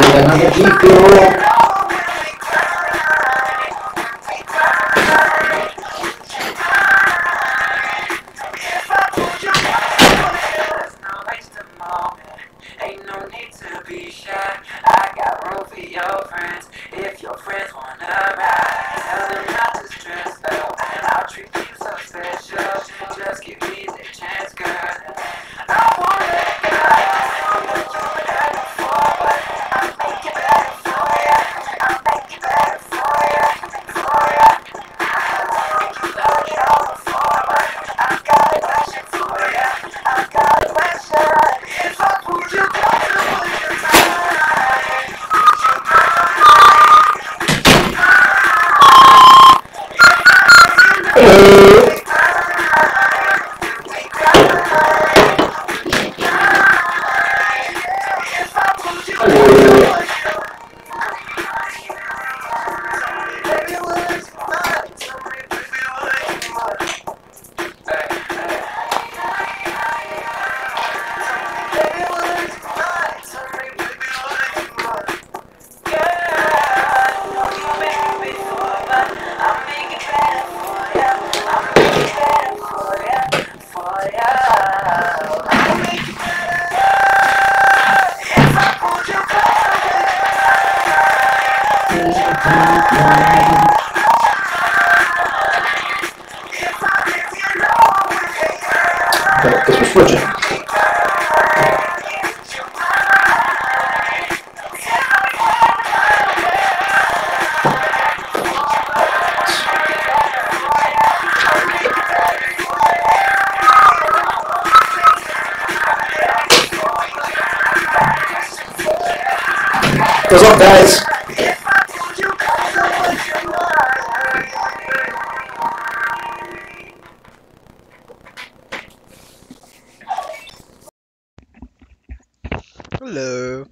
Ain't no need to be shy. I got room for your friends. If your friends wanna ride, tell them not to stress out. I'll treat you so special. Just give me the chance, girl. I wanna make you better for, but I'll make it better for ya. I'll make it better for ya, for ya. You love it all before, but I've got a question for ya. I've got a question. If I pulled you closer, would you mind? Would you If I pulled you closer, would you? Baby, would you mind? Tell me, baby, would you mind? Baby, would you mind? Tell me, baby, would you mind? Yeah, I know you made me before, but I'll make it better for ya. I'll make it better for ya, for ya. I'll make it better. If I pulled you closer, if I let you know, Because we're switching. What's up, guys? if I pulled you closer, would you mind? Hello.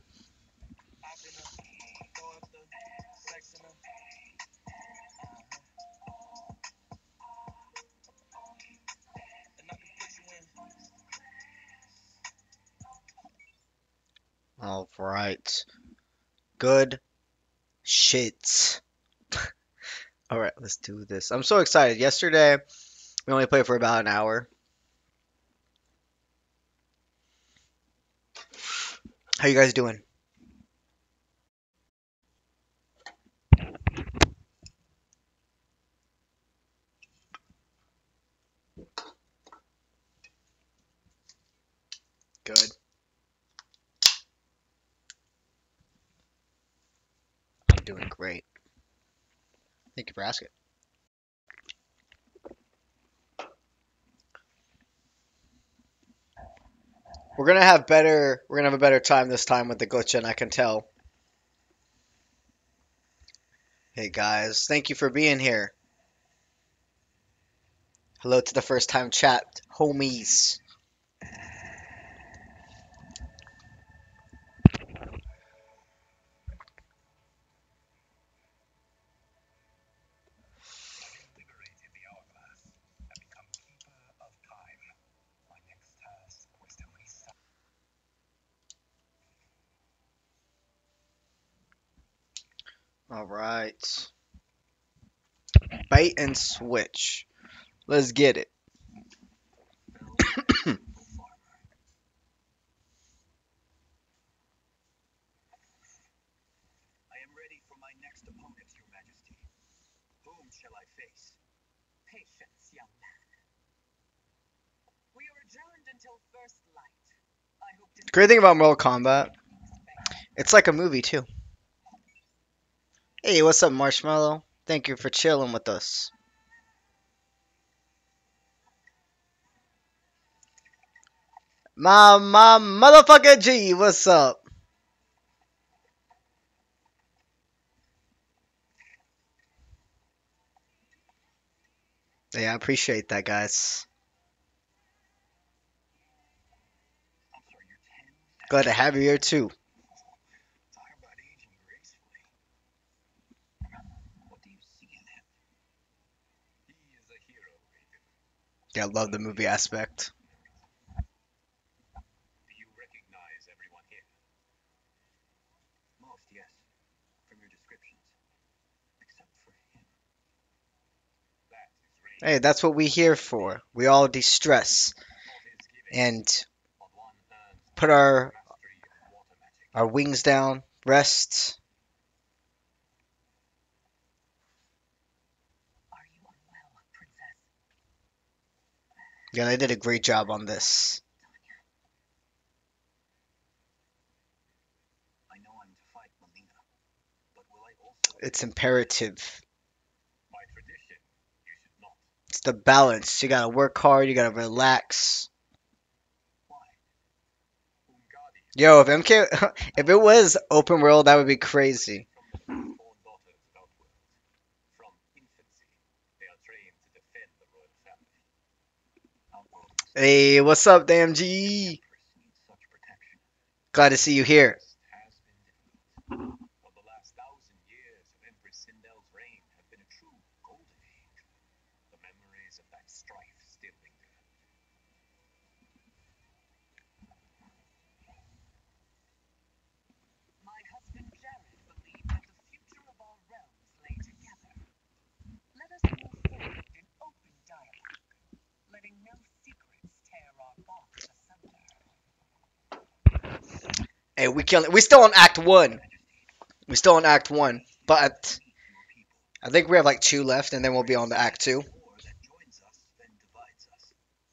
All right. Good shit. All right, let's do this. I'm so excited. Yesterday, we only played for about an hour. How you guys doing? Good. I'm doing great. Thank you for asking. We're gonna have a better time this time with the glitch, and I can tell. Hey guys, thank you for being here. Hello to the first time chat, homies. All right. Bait and switch. Let's get it. I am ready for my next opponent, Your Majesty. Whom shall I face? Patience, young man. We are adjourned until first light. I hope to Great thing about Mortal Kombat, it's like a movie too. Hey, what's up, Marshmallow? Thank you for chilling with us. My motherfucker G, what's up? Yeah, I appreciate that, guys. Glad to have you here too. talk about aging gracefully. What do you see in him? He is a hero, Raven. Yeah, I love the movie aspect. Do you recognize everyone here? Most, Hey, that's what we here for. We all de-stress and put our wings down, rest. Are you unwell, Princess? Yeah, they did a great job on this. I know I'm to fight Melina, but will I also... It's imperative. By tradition, you should not. It's the balance. You gotta work hard, you gotta relax. Why? Umgadi Yo, if MK, if it was open world, that would be crazy. from the firstborn daughters of Outworld. From infancy, they are trained to defend the royal family. Outworld Hey, what's up, DMG? Empress needs such protection. Glad to see you here. Has been difficult. But the last 1,000 years of Empress Sindel's reign have been a true golden age. The memories of that strife still linger. My husband Jared believed that the future of our realms lay together. Let us move forward in open dialogue, letting no secrets tear our bonds asunder. Hey, we still on Act 1. We still on Act 1. But I think we have like 2 left and then we'll be on to Act 2. War that joins us then divides us.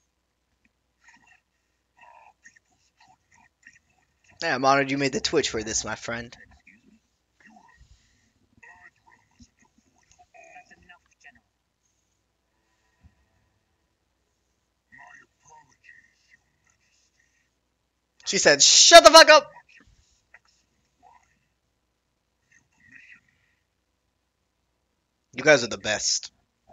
Yeah, I'm honored you made the Twitch for this, my friend. Excuse me? That's enough, General. She said, shut the fuck up! You guys are the best.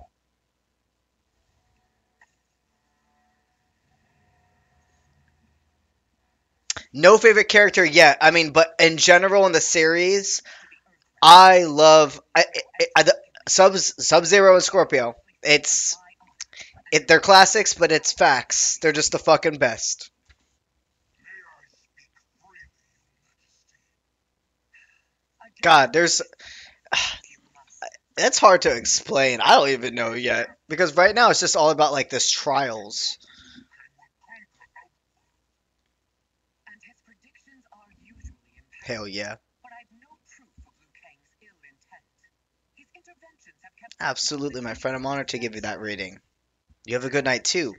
No favorite character yet. I mean, but in general in the series, I love Sub-Zero and Scorpio. They're classics, but it's facts. They're just the fucking best. God, that's hard to explain. I don't even know yet because right now it's just all about like this trials. And his predictions are usually impeccable. Hell yeah. But I've no proof of Liu Kang's ill intent. His interventions have kept Absolutely, my friend. I'm honored to give you that rating. You have a good night too.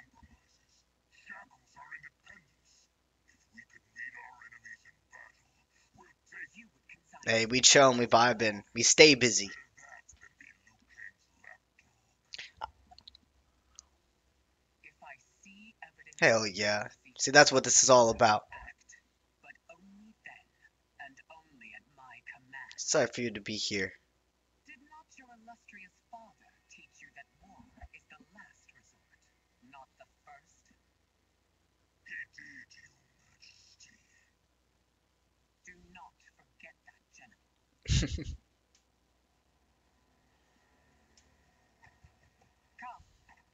you would consign Hey, we chill and we vibing. We stay busy. if I see evidence Hell yeah. See, that's what this is all about. act, but only then and only at my command. Sorry for you to be here. Did not your illustrious father teach you that war is the last resort, not the first? He did, Your Majesty. Do not forget that, General. Come.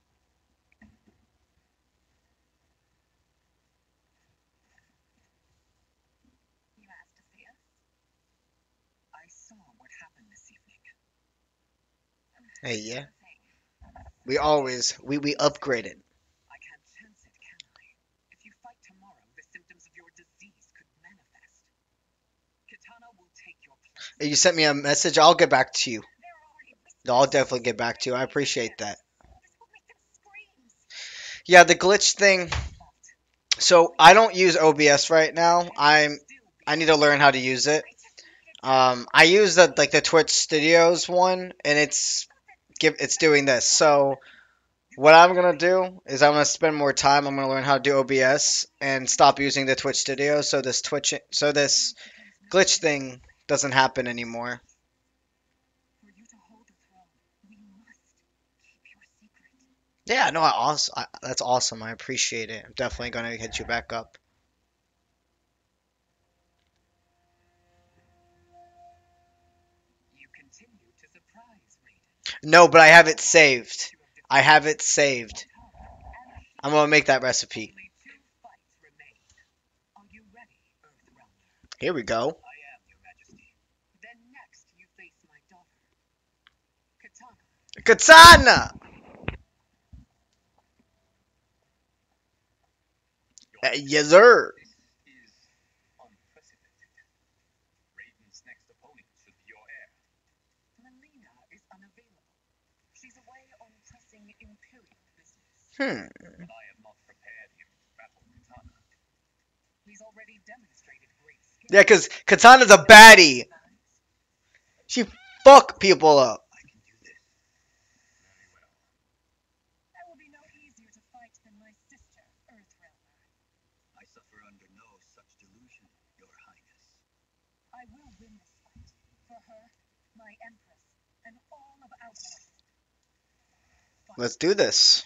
You asked to see us? I saw what happened this evening. Hey, yeah. Hey, We upgraded. I can't chance it, can I? If you fight tomorrow, the symptoms of your disease could manifest. Kitana will take your place. Hey, you sent me a message. I'll get back to you. They're already whispering. No, I'll definitely get back to you. I appreciate that. This will make them scream. Yeah, the glitch thing. So I don't use OBS right now. I need to learn how to use it. I use the Twitch Studios one, and it's doing this. So what I'm gonna do is I'm gonna spend more time. I'm gonna learn how to do OBS and stop using the Twitch Studios, so this glitch thing doesn't happen anymore. For you to hold the throne, we must keep your secret. Yeah, no, that's awesome. I appreciate it. I'm definitely gonna hit you back up. You continue to surprise Raiden. No, but I have it saved. I have it saved. I'm gonna make that recipe. Only 2 fights remain. Are you ready, Earthrealmer? Here we go. I am, Your Majesty. Then next you face my daughter, Kitana. Katana! Yes, sir. This is unprecedented. Raiden's next opponent should be your heir. Melina is unavailable. She's away on pressing Imperial business. But I have not prepared him to battle Katana. He's already demonstrated great skill. Yeah, because Katana's a baddie. She fuck people up. I can do this. Very well. That will be no easier to fight than my sister, Earthrealmer. I suffer under no such delusion, Your Highness. I will win this fight. For her, my Empress, and all of Outworld. Let's do this.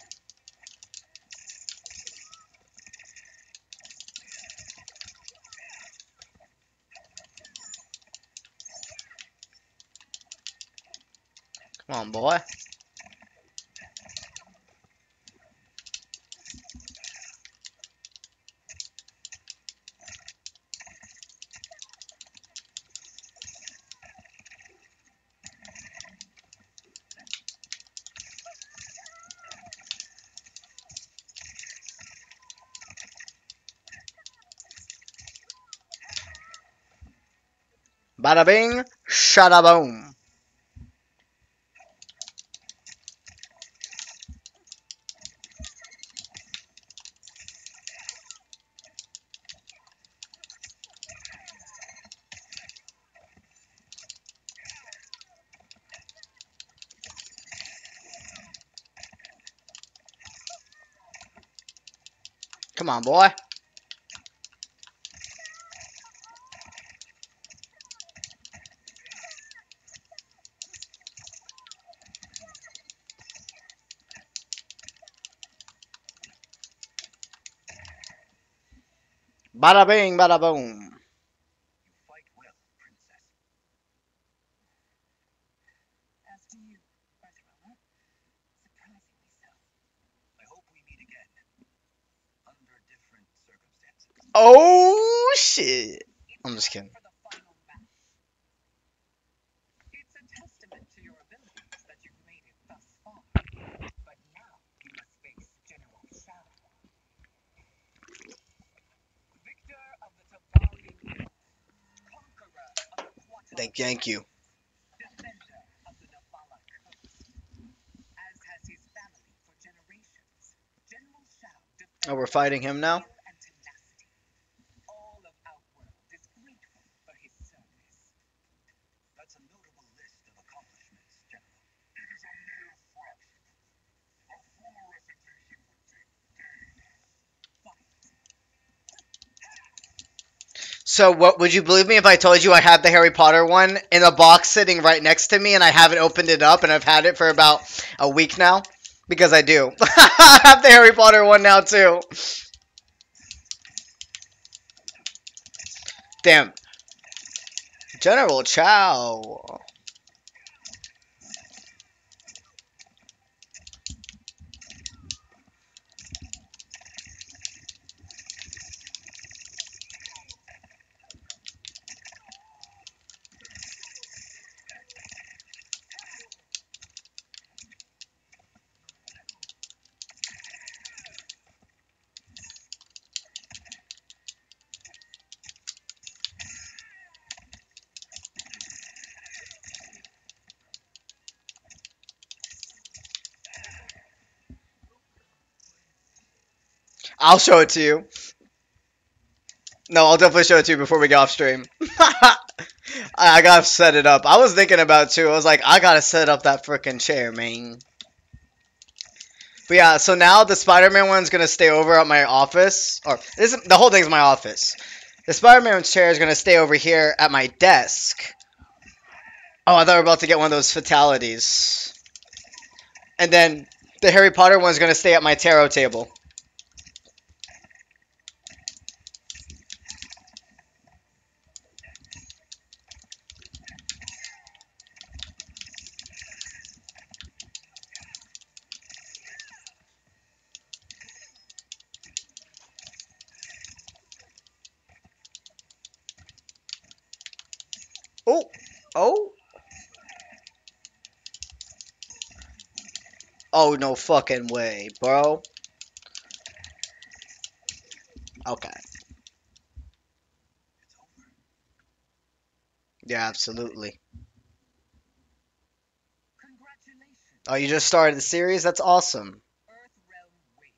Come on, boy. Bada bing, shada boom. Come on, boy. Bada bing, bada boom. You fight well, Princess. As do you, Earthrealmer. Surprisingly so. I hope we meet again. Under different circumstances. Oh, shit. I'm just kidding. For the final match. It's a testament to your abilities that you've made it thus far. But now you must face General Shao. Victor of the Tavarian War. Conqueror of the Quatar. Thank you. Defender of the Navala Coast. As has his family for generations, General Shao defends Oh, we're fighting him now? skill and tenacity. All of Outworld is grateful for his service. That's a notable list of accomplishments, General. It is a mere fraction. A full recitation would take days. So, what would you believe me if I told you I had the Harry Potter one in a box sitting right next to me and I haven't opened it up and I've had it for about a week now? Because I do. I have the Harry Potter one now too. Damn. General Chow. I'll show it to you. No, I'll definitely show it to you before we get off stream. I gotta set it up. I was thinking about it too. I was like, I gotta set up that freaking chair, man. But yeah, so now the Spider-Man one's gonna stay over at my office, or this the whole thing's my office. The Spider-Man chair is gonna stay over here at my desk. Oh, I thought we were about to get one of those fatalities. And then the Harry Potter one's gonna stay at my tarot table. Oh, oh, oh, no fucking way, bro. Okay. It's over. Yeah, absolutely. Congratulations. Oh, you just started the series? That's awesome. Earth Realm wins.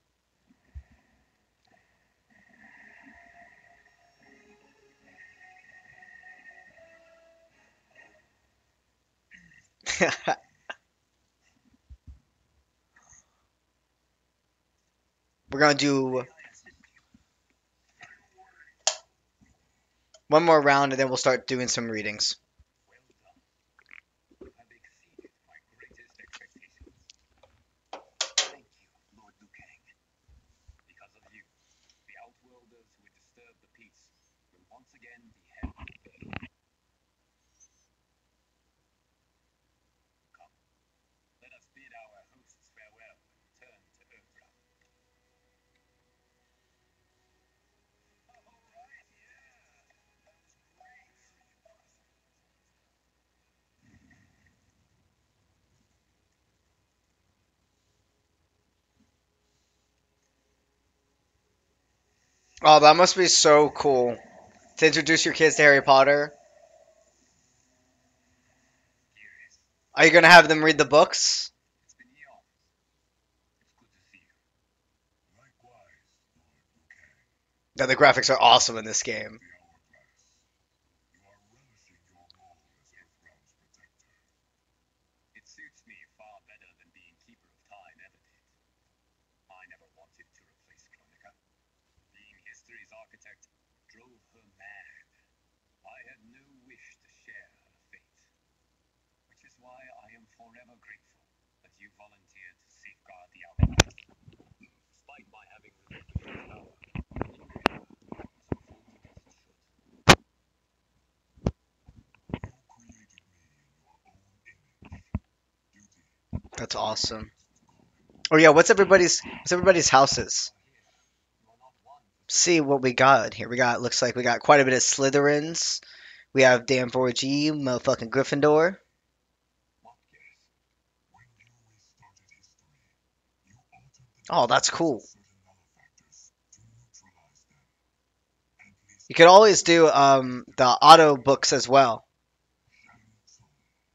We're gonna do May I assist you? one more round and then we'll start doing some readings. Well done. You have exceeded my greatest expectations. Thank you, Lord Liu Kang. Because of you, the Outworlders who disturb the peace will once again be held at bay. Come, let us bid our hosts farewell and return to Earthrealm. Oh, that must be so cool to introduce your kids to Harry Potter. Curious. Are you gonna have them read the books? It's been eons. It's good to see you. Likewise, Lord Liu Kang. No, the graphics are awesome in this game. The Hourglass. You are relishing your role as Earthrealm's protector. It suits me far better than being Keeper of Time ever did. I never wanted to replace Chronica. Being history's architect drove her mad. I had no wish to share her fate. Which is why I am forever grateful that you volunteered to safeguard the Hourglass. Despite my having relinquished its power, Ingrid was unfolded as it should. You created me in your own image. Duty. That's awesome. Oh yeah, what's everybody's houses? You are not one for See what we got here. Looks like we got quite a bit of Slytherins. We have Dan 4G, motherfucking Gryffindor. Mopkins. When you restarted history, you altered the Oh, that's destinies cool. of certain malefactors to neutralize them. At least You could always do the auto books as well. Shang Tsung.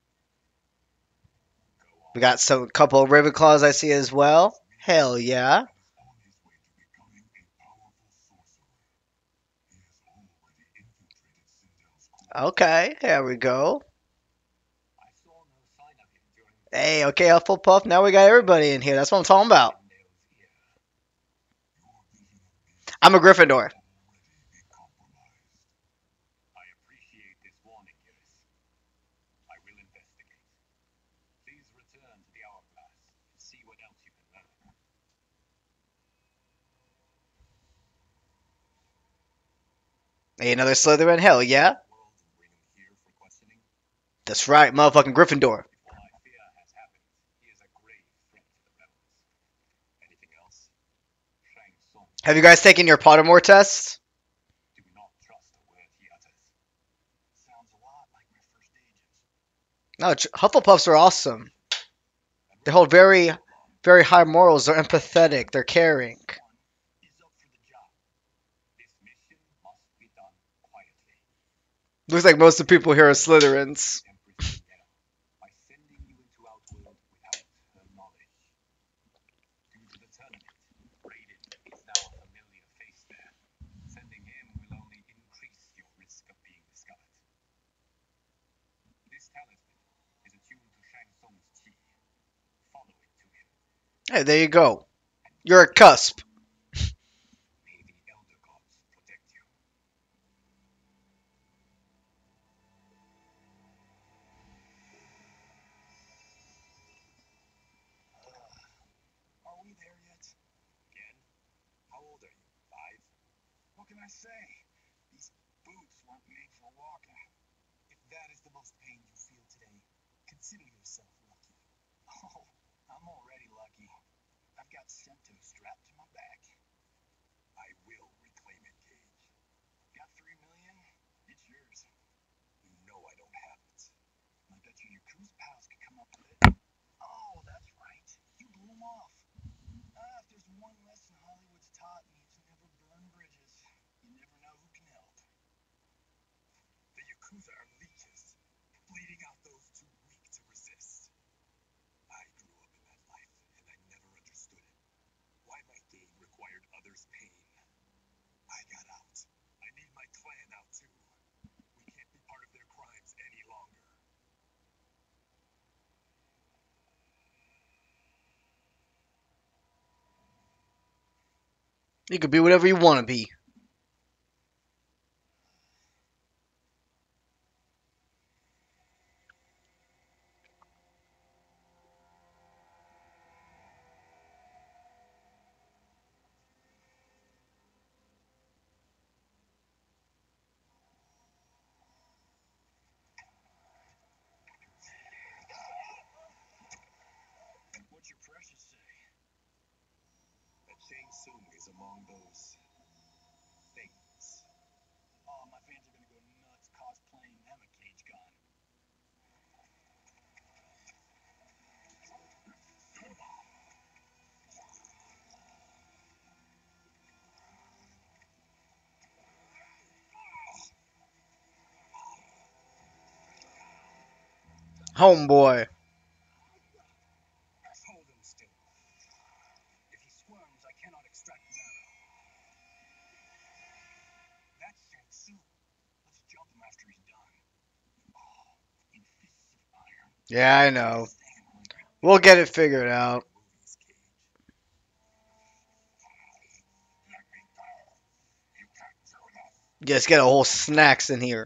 We got some couple of Ravenclaws I see as well. Hell yeah. And is on his way to becoming a powerful sorcerer. He has already infiltrated Sindel's court. Okay, here we go. I saw no sign of him during Hey, okay, Hufflepuff. Now we got everybody in here. That's what I'm talking about. Tyndale's ear. Your vision of me I'm a Gryffindor. already be compromised. I appreciate this warning, Gillis. I will investigate. Please return to the Hourglass and see what else you can learn. Hey, another Slytherin. Hell yeah. World and bring him here for questioning. That's right, motherfucking Gryffindor. If what I fear has happened, he is a grave threat to the realms. Anything else? Shang Tsung. Have you guys taken your Pottermore test? Do not trust a word he utters. Sounds a lot like my first agents. No, Hufflepuffs are awesome. They hold very, very high morals. They're empathetic. They're caring. One is up for the job. This mission must be done quietly. Looks like most of the people here are Slytherins. Empress Cindel, by sending you into Outworld without her knowledge. Due to the tournament, Raiden is now a familiar face there. Sending him will only increase your risk of being discovered. This talisman is attuned to Shang Tsung's chi. Follow it to him. Hey, there you go. You're a cusp. May the Elder Gods protect you. Are we there yet? Again? How old are you? 5? What can I say? These boots weren't made for walking. If that is the most pain you feel today, consider yourself lucky. Oh, I'm already lucky. I've got Sento strapped to my back. I will reclaim it, Cage. Got 3 million? It's yours. You know I don't have it. I bet you your cruise pals could come up with it. Oh, that's right. You blew them off. If there's one lesson Hollywood's taught me, it's never burn Yakuza are leeches, bleeding out those too weak to resist. I grew up in that life, and I never understood it. Why my game required others' pain. I got out. I need my clan out too. We can't be part of their crimes any longer. You could be whatever you want to be. What's your precious say? That Shang Tsung is among those things. Oh, my fans are gonna go nuts cosplaying Emma Cage Gun. Homeboy. Hold him still. If he squirms, I cannot extract marrow. That's Shang Tsung. Let's jump him after he's done. Oh, in fists of iron. Yeah, I know. We'll get it figured out. Movies, Cage. Just get a whole snacks in here.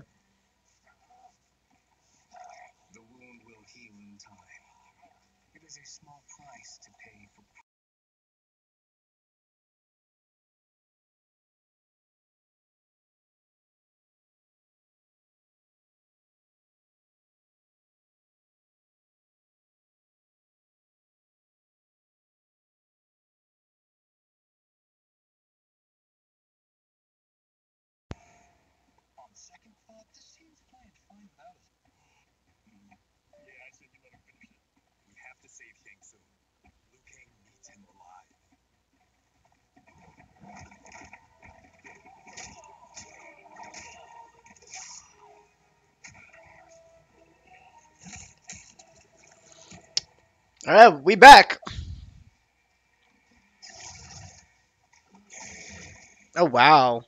The wound will heal in time. It is a small price to pay for. On second thought, this seems playing fine without us. Yeah, I said you let him finish it. We have to save Shang Tsung. Liu Kang needs him alive. Alright, we back. Oh, wow.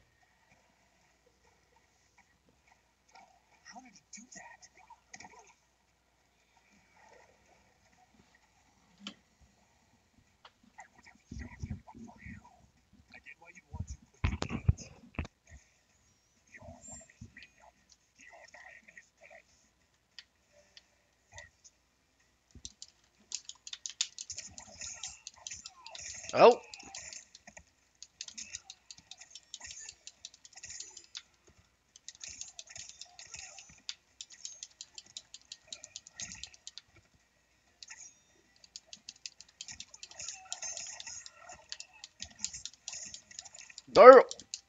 How did he do that? I get why you'd want to, but you can't. You're one of his minions. You'll die in his place. Oh. Girl.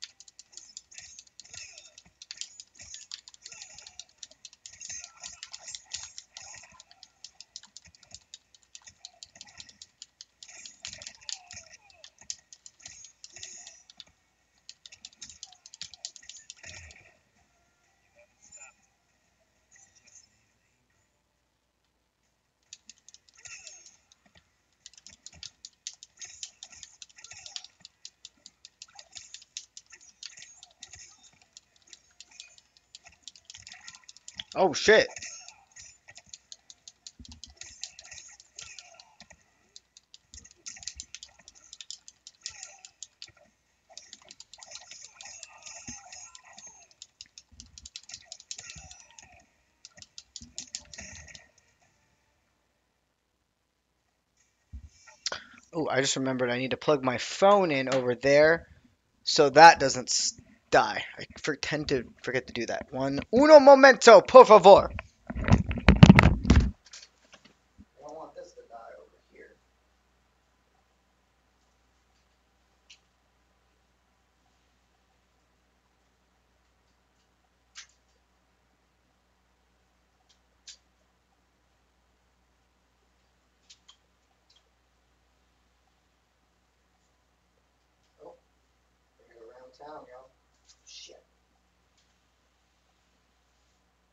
Oh, shit. Oh, I just remembered I need to plug my phone in over there so that doesn't die. I tend to forget to do that. Uno momento, por favor. I don't want this to die over here. Oh, bring it around town, y'all. Shit.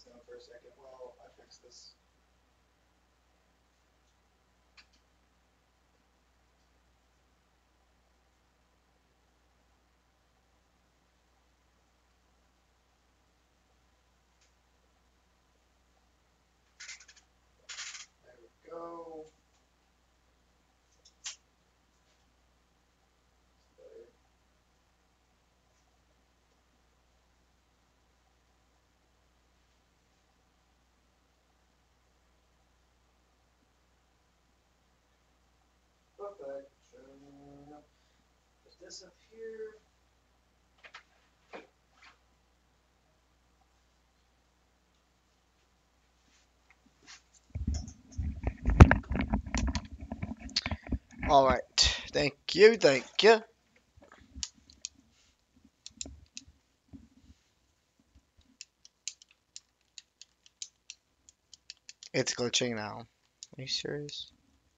down for a second while I fix this. There we go. Perfection. Put this up here. All right. Thank you. Thank you. It's glitching now. Are you serious?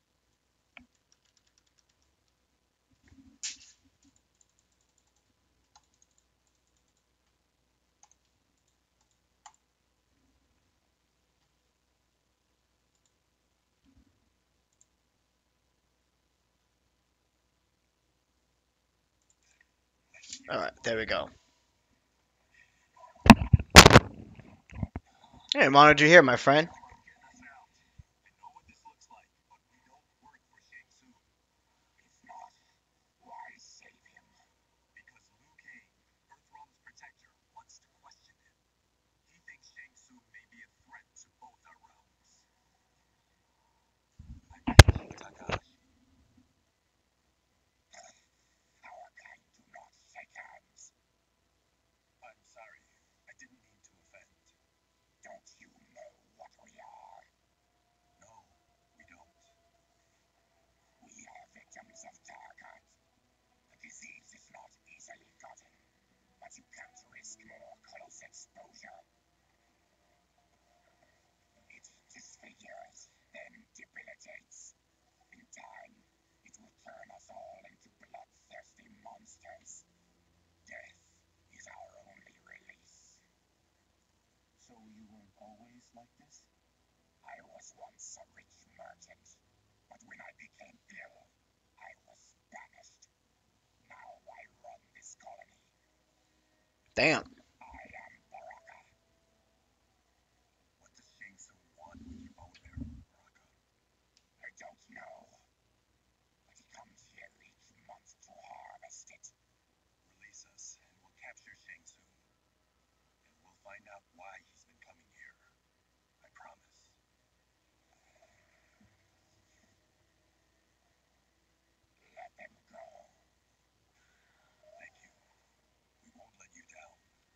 All right. There we go. Hey, I'm honored you're here, my friend. Get us out. I know what this looks like, but we don't work for Shang Tsung. It's not. Why save him? Because Liu Kang, Earthrealm's protector, wants to question him. He thinks Shang Tsung may be a threat to both our realms. I'm King Takahashi. Our kind do not shake hands. I'm sorry. I didn't mean to offend. Don't you know what we are? No, we don't. We are victims of Tarkat. The disease is not easily gotten, but you can't risk more close exposure. It disfigures, then debilitates. In time, it will turn us all into bloodthirsty monsters. Death is our only release. So you weren't always like this? I was once a rich merchant, but when I became ill, I was banished. Now I run this colony. Damn. I am Baraka. What does Shang Tsung want with you out there, Baraka? I don't know, but he comes here each month to harvest it. Release us, and we'll capture Shang Tsung. And we'll find out why he's been coming here. I promise. Let them go. Thank you. We won't let you down.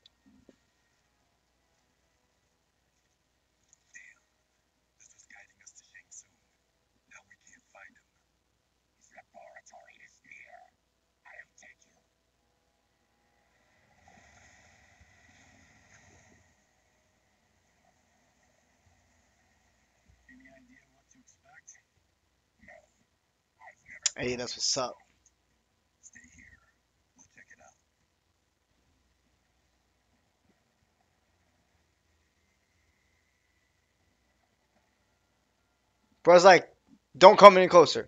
Damn, this was guiding us to Shang Tsung. Now we can't find him. His laboratory is near. I'll take you. Any idea what to expect? No. I've never. Hey, that's what's up. Stay here. We'll check it out. Bro's like, don't come any closer.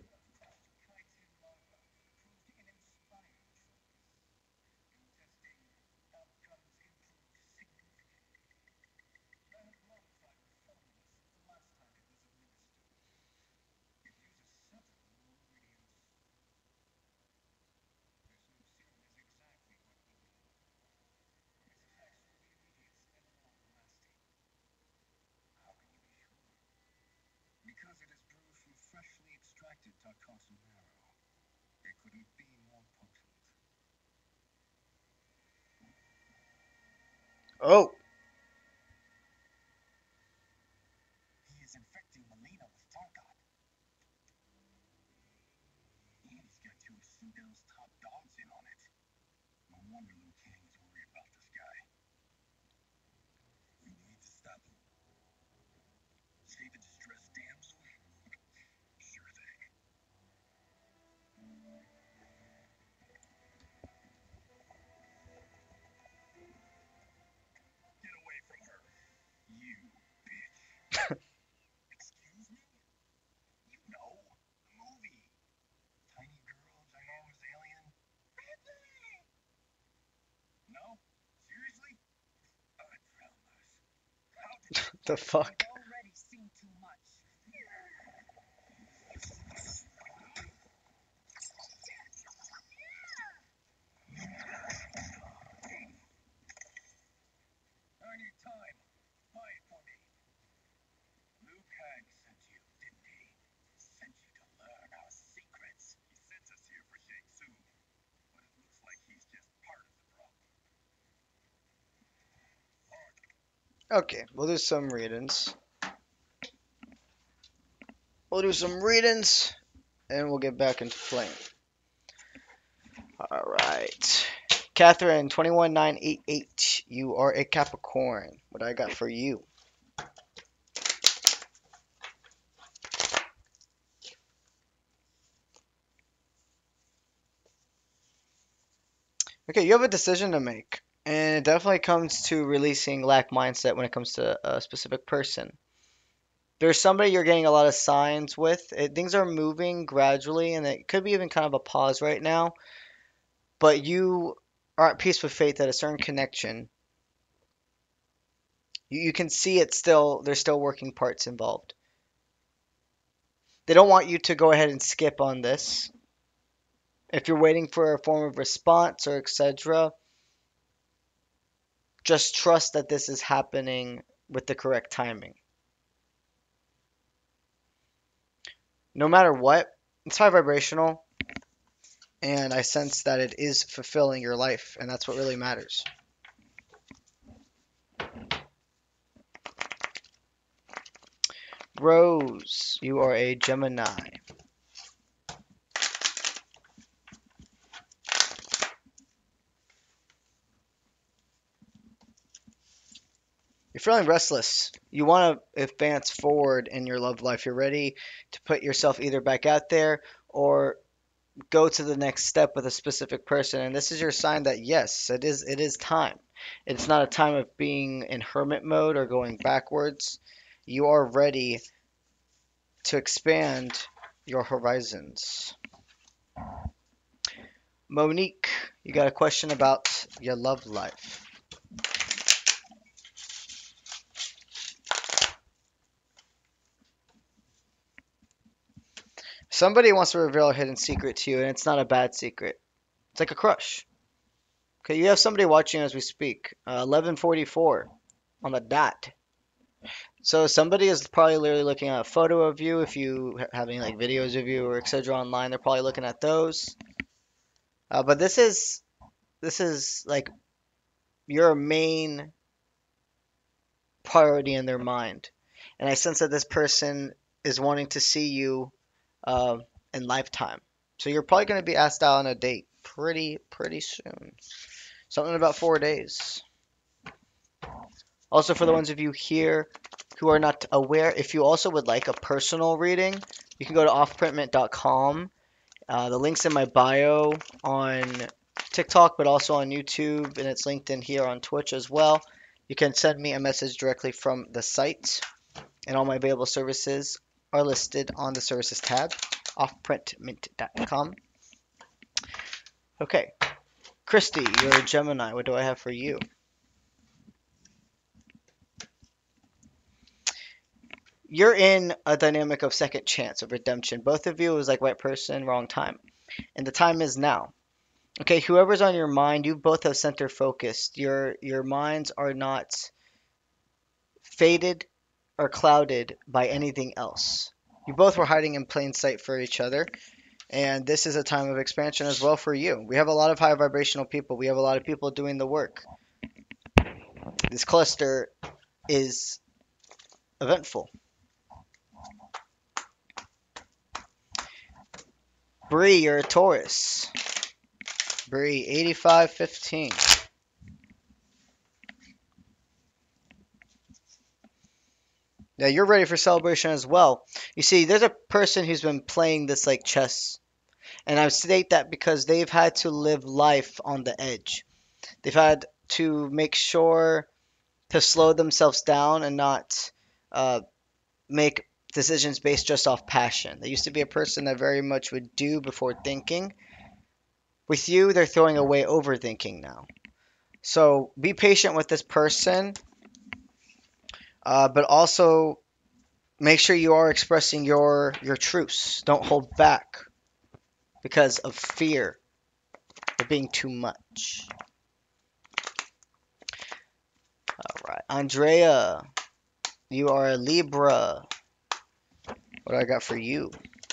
Because it is brewed from freshly extracted Tarkovsky marrow. It couldn't be more potent. Oh, He is infecting Melina with Tarkat. And he's got two of Sudel's top dogs in on it. No wonder Liu Kang is worried about this guy. We need to stop him. See the distressed damsel? Sure thing. Get away from her. You. The fuck? I've already seen too much. I need time. Buy it for me. Liu Kang sent you, didn't he? Sent you to learn our secrets. He sent us here for Shang Tsung, but it looks like he's just part of the problem. Okay, we'll do some readings. We'll do some readings, and we'll get back into playing. All right. Catherine, 21988. You are a Capricorn. What I got for you? Okay, you have a decision to make. And it definitely comes to releasing lack mindset when it comes to a specific person. There's somebody you're getting a lot of signs with. Things are moving gradually, and it could be even kind of a pause right now. But you are at peace with fate that a certain connection, you can see it still, there's still working parts involved. They don't want you to go ahead and skip on this. If you're waiting for a form of response or etc., just trust that this is happening with the correct timing. No matter what, it's high vibrational, and I sense that it is fulfilling your life, and that's what really matters. Rose, you are a Gemini. You're feeling restless. You want to advance forward in your love life. You're ready to put yourself either back out there or go to the next step with a specific person. And this is your sign that yes, it is time. It's not a time of being in hermit mode or going backwards. You are ready to expand your horizons. Monique, you got a question about your love life. Somebody wants to reveal a hidden secret to you, and it's not a bad secret. It's like a crush. Okay, you have somebody watching as we speak. 11:44 on the dot. So somebody is probably literally looking at a photo of you. If you having like videos of you or etc. online, they're probably looking at those. But this is like your main priority in their mind, and I sense that this person is wanting to see you uh, in lifetime. So you're probably going to be asked out on a date pretty soon. Something about 4 days. Also, for the ones of you here who are not aware, if you also would like a personal reading, you can go to offprintmint.com. The link's in my bio on TikTok, but also on YouTube, and it's linked in here on Twitch as well. You can send me a message directly from the site, and all my available services are listed on the services tab, offprintmint.com. Okay, Christy, you're a Gemini. What do I have for you? You're in a dynamic of second chance, of redemption. Both of you is like right person, wrong time. And the time is now. Okay, whoever's on your mind, you both have center focused. Your minds are not faded or clouded by anything else. You both were hiding in plain sight for each other, and this is a time of expansion as well for you. We have a lot of high vibrational people. We have a lot of people doing the work. This cluster is eventful. Bree, you're a Taurus. Bree, 8515. Now you're ready for celebration as well. You see, there's a person who's been playing this like chess. And I state that because they've had to live life on the edge. They've had to make sure to slow themselves down and not uh, make decisions based just off passion. They used to be a person that very much would do before thinking. With you, they're throwing away overthinking now. So be patient with this person. But also make sure you are expressing your truths. Don't hold back because of fear of being too much. All right, Andrea, you are a Libra. What do I got for you?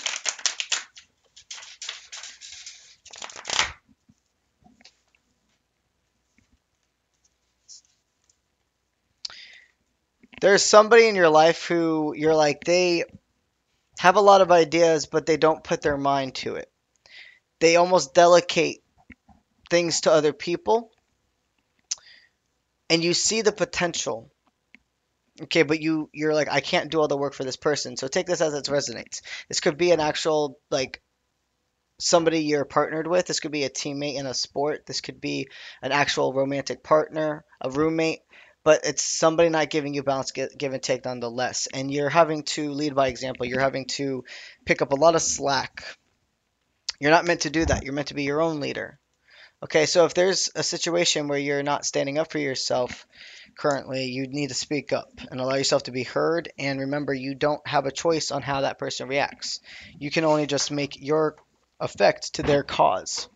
There's somebody in your life who you're like, they have a lot of ideas, but they don't put their mind to it. They almost delegate things to other people, and you see the potential. Okay, but you're like, I can't do all the work for this person. So take this as it resonates. This could be an actual like somebody you're partnered with. This could be a teammate in a sport. This could be an actual romantic partner, a roommate. But it's somebody not giving you balance, give and take nonetheless. And you're having to lead by example. You're having to pick up a lot of slack. You're not meant to do that. You're meant to be your own leader. Okay, so if there's a situation where you're not standing up for yourself currently, you need to speak up and allow yourself to be heard. And remember, you don't have a choice on how that person reacts. You can only just make your effect to their cause.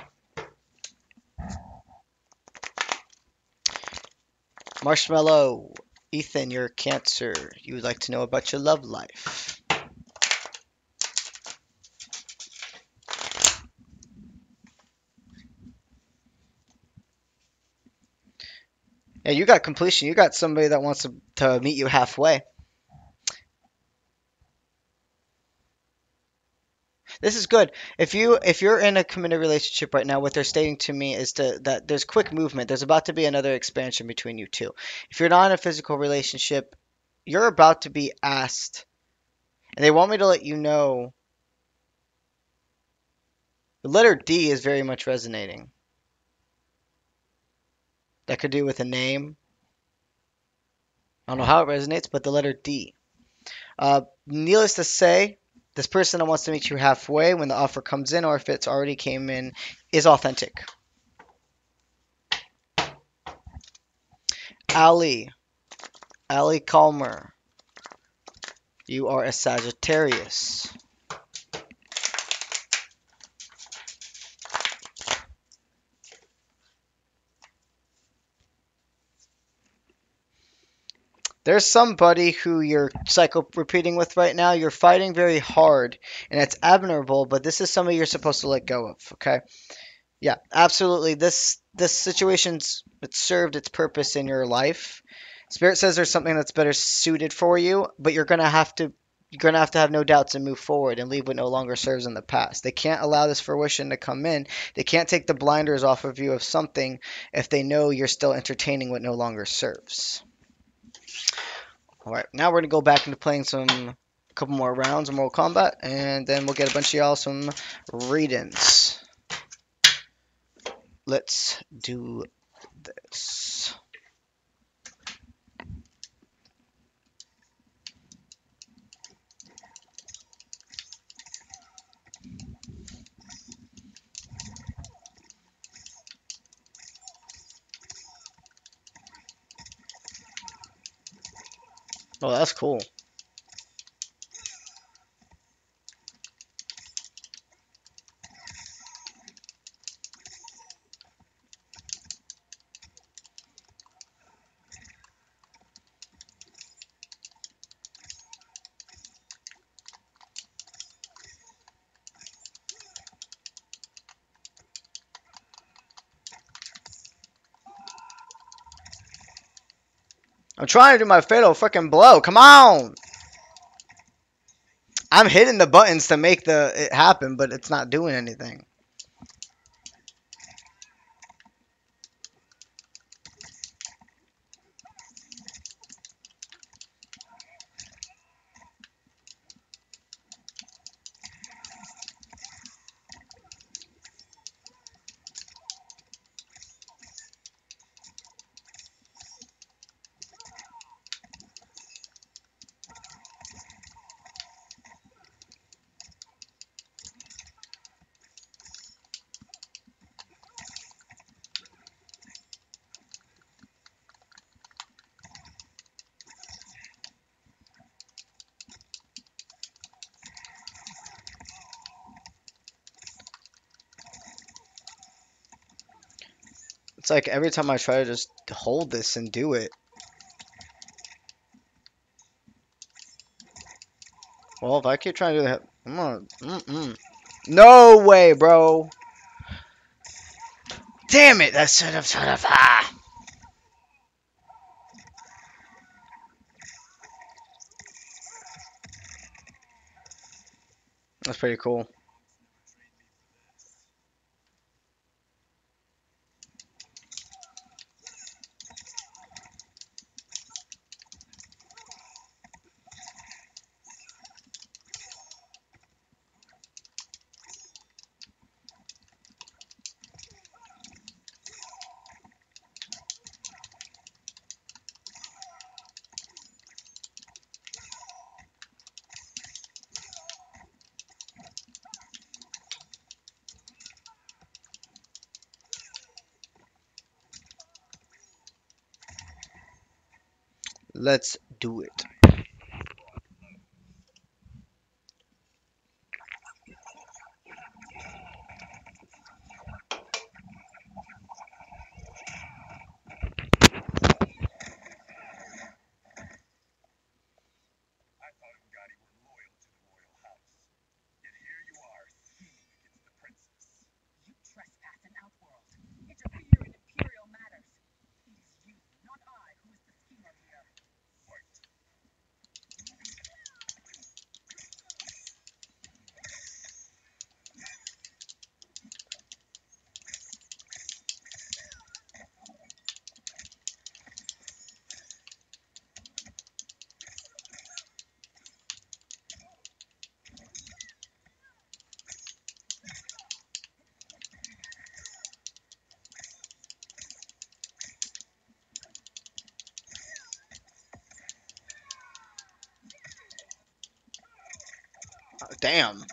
Marshmallow, Ethan, you're Cancer. You would like to know about your love life. Yeah, you got completion. You got somebody that wants to meet you halfway. This is good. If you're in a committed relationship right now, what they're stating to me is that there's quick movement. There's about to be another expansion between you two. If you're not in a physical relationship, you're about to be asked, and they want me to let you know. The letter D is very much resonating. That could do with a name. I don't know how it resonates, but the letter D. Needless to say, this person that wants to meet you halfway when the offer comes in, or if it's already came in, is authentic. Ali, Ali Calmer, you are a Sagittarius. There's somebody who you're cycle repeating with right now. You're fighting very hard, and it's admirable, but this is somebody you're supposed to let go of, okay? Yeah, absolutely. This situation's it served its purpose in your life. Spirit says there's something that's better suited for you, but you're gonna have to have no doubts and move forward and leave what no longer serves in the past. They can't allow this fruition to come in. They can't take the blinders off of you of something if they know you're still entertaining what no longer serves. All right, now we're gonna go back into playing a couple more rounds of Mortal Kombat, and then we'll get a bunch of y'all some readings. Let's do this. Oh, that's cool. I'm trying to do my fatal freaking blow. Come on! I'm hitting the buttons to make it happen, but it's not doing anything. It's like every time I try to just hold this and do it. Well, if I keep trying to do that, I'm gonna. No way, bro. Damn it! That's sort of. Ah. That's pretty cool. Let's do it. I thought Ungani were loyal to the royal house. Yet here you are, scheming against the princess. You trespass in Outworld. Interfere in Imperial matters. It is you, not I, who is the schemer here. Fight. Damn.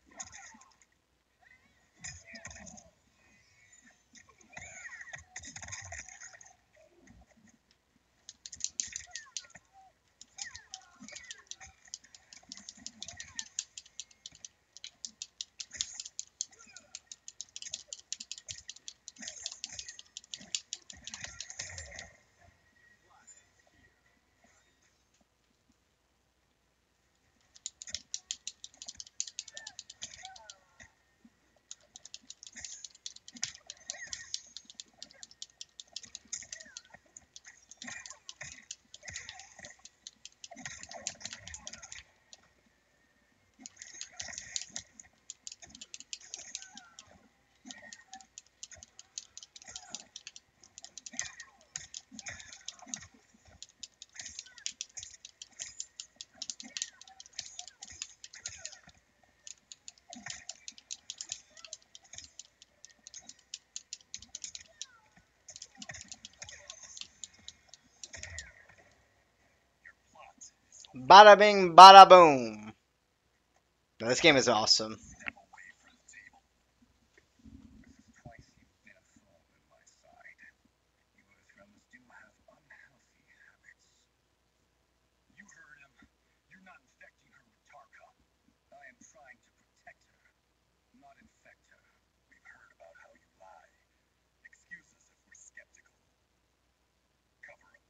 Your plot is so Bada bing, bada boom. This game is awesome. step away from the table. This is twice you've been a thorn in my side. You Earthrums do have unhealthy habits. You heard him. You're not infecting her with Tarka. I am trying to protect her, not infect her. We've heard about how you lie. Excuse us if we're skeptical. Cover up.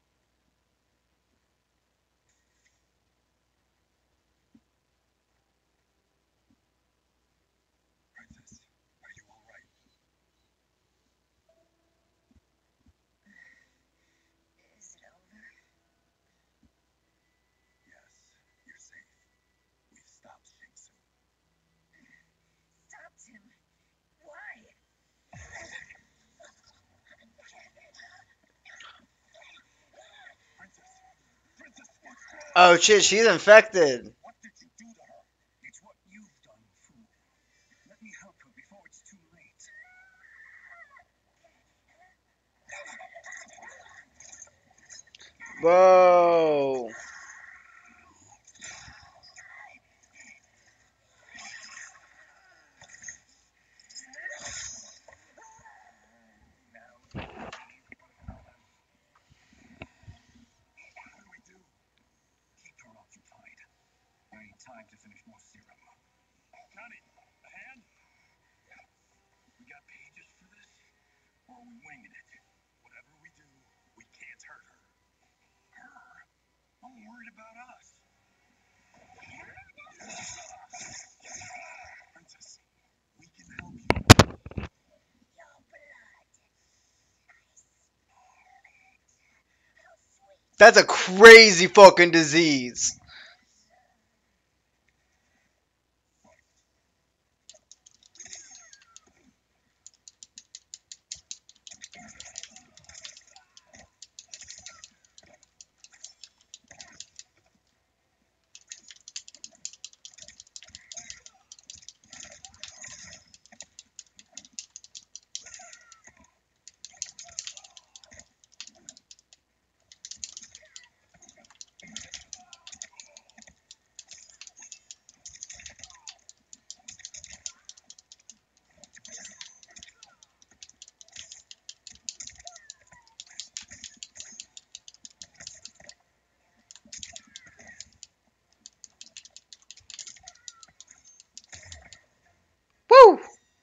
Princess, are you all right? Is it over? Yes, you're safe. We've stopped Shang Tsung. Stopped him. Why? Princess! Princess, what's wrong? Oh shit, she's infected. What did you do to her? It's what you've done, fool. Let me help her before it's too late. Whoa. What do we do? Keep her occupied. I need time to finish more serum. Johnny, a hand? We got pages for this? Or are we winging it? worried about us. Princess, we can help you. That's a crazy fucking disease. Woo!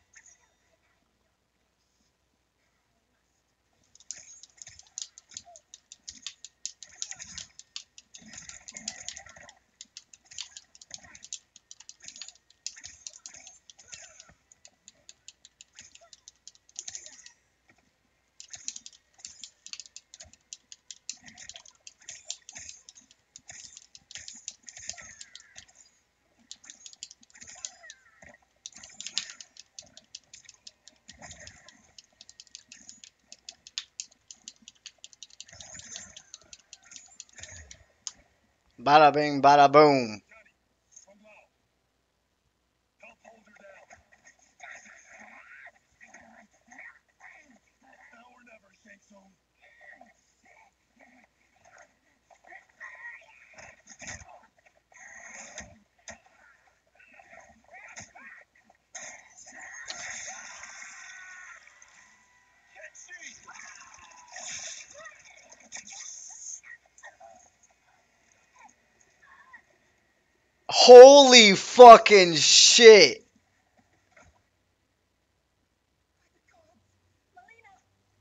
Bada bing, bada boom. Come on. Help hold her down. Now or never, Shang Tsung. Holy fucking shit. Melina!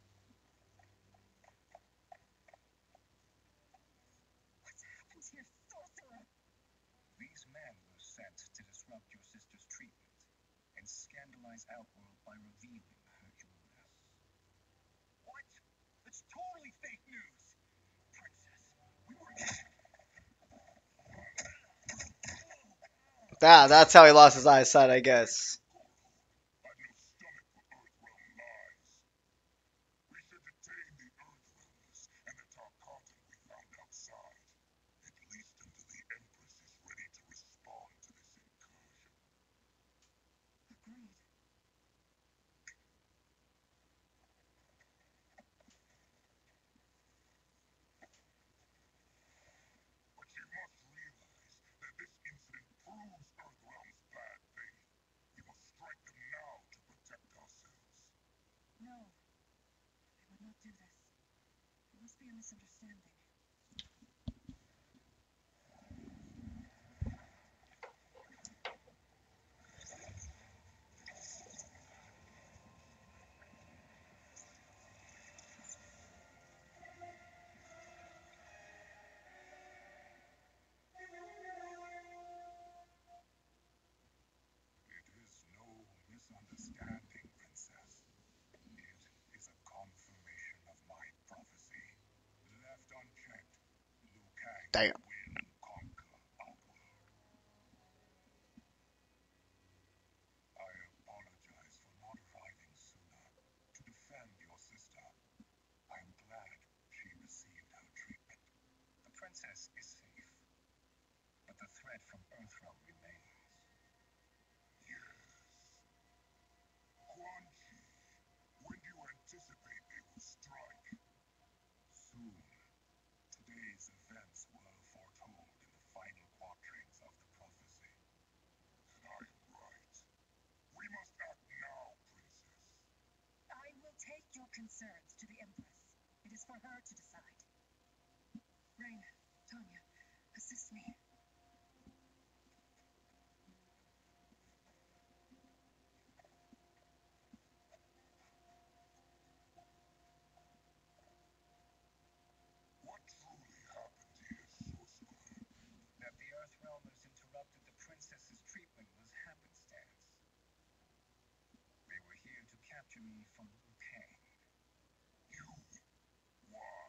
What's happened here, sorcerer? These men were sent to disrupt your sister's treatment and scandalize Outworld by revealing her illness. What? It's totally fake news. Princess, we were. That's how he lost his eyesight, I guess. I've no stomach for Earthrealm lies. We should detain the Earthrealmers and the top content we found outside. At least until the Empress is ready to respond to this incursion. Agreed. But she must realize that this incident proves Earthrealm's bad faith. We must strike them now to protect ourselves. No, I would not do this. It must be a misunderstanding. It is no misunderstanding, Princess. It is a confirmation of my prophecy. Left unchecked, Liu Kang Damn. will conquer Outworld. I apologize for not arriving sooner. To defend your sister, I'm glad she received her treatment. The princess is safe, but the threat from Earthrealm remains. Yes. Quan Chi, when do you anticipate they will strike? Soon. Today's events were foretold in the final quatrains of the prophecy. And I am right. We must act now, Princess. I will take your concerns to the Empress. It is for her to decide. Rain, Tanya, assist me. What truly happened here, Source to me from Liu Kang. You? Why?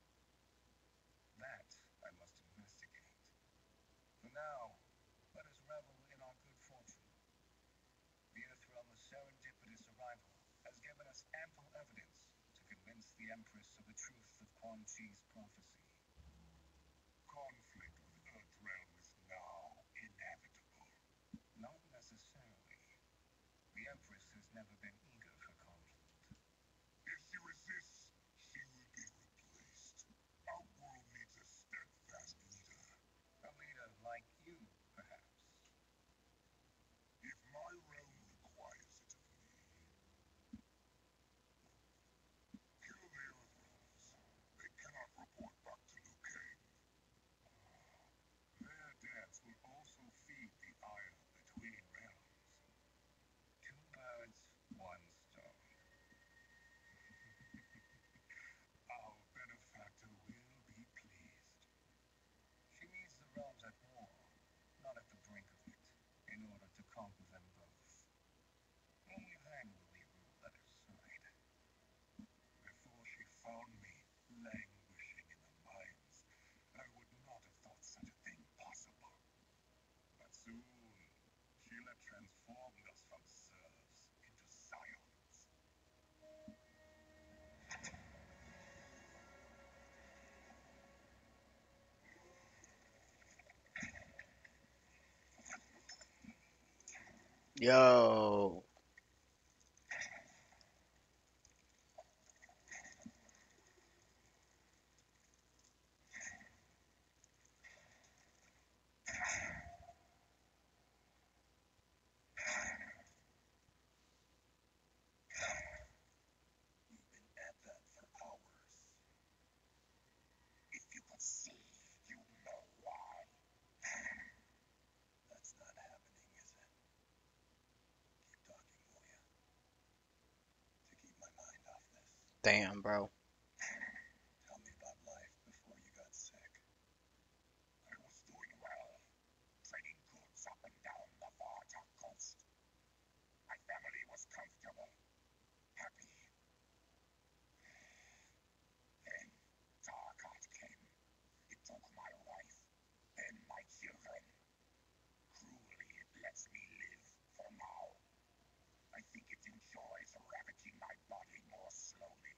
That I must investigate. For now, let us revel in our good fortune. The Earthrealm's serendipitous arrival has given us ample evidence to convince the Empress of the truth of Quan Chi's prophecy. Conflict with Earthrealm is now inevitable. Not necessarily. The Empress has never been eager for conflict. If she resists, she will be replaced. Our world needs a steadfast leader. A leader like you, perhaps. If my realm requires it of me, kill the Earthrealmers. They cannot report back to Liu Kang. Their deaths will also feed the ire between realms. Two birds, one stone. Our benefactor will be pleased. She needs the realms at war, not at the brink of it, in order to conquer them both. Only then will we rule at her side. Before she found me languishing in the mines, I would not have thought such a thing possible. But soon, Sheila transformed us from serfs into scions. Yo. You've been at that for hours. If you could see, you'd know why. That's not happening, is it? Keep talking, will ya? To keep my mind off this. Damn, bro. Tell me about life before you got sick. I was doing well, trading goods up and down the Varta coast. My family was comfortable, happy. Then Tarkat came. It took my wife, then my children. Cruelly, it lets me live for now. I think it enjoys ravaging my body more slowly.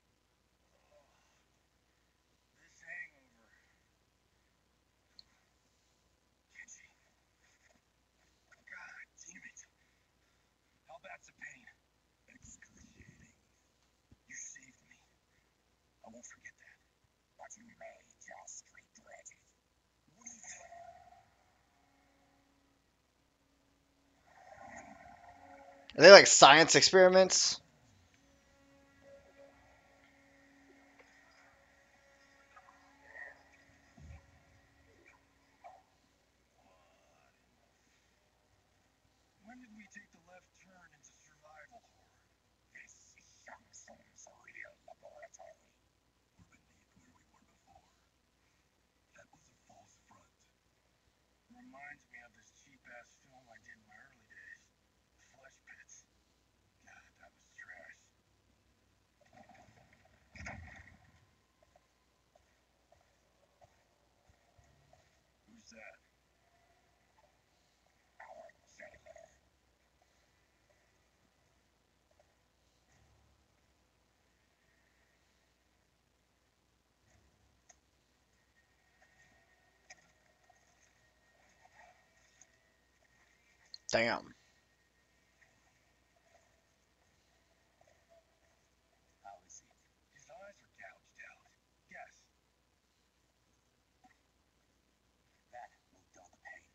This hangover. Kenji, God damn it. How bad's the pain? excruciating. You saved me. I won't forget that. But you may just regret it. Wait. Are they like science experiments? When did we take the left turn into survival horror? This is Samsung's real laboratory. We're beneath where we were before. That was a false front. Reminds me of this cheap-ass film I did in my early days. Flesh Pits. God, that was trash. Who's that? Our jailer. Damn. How is he? His eyes are gouged out. Guess. That will dull the pain.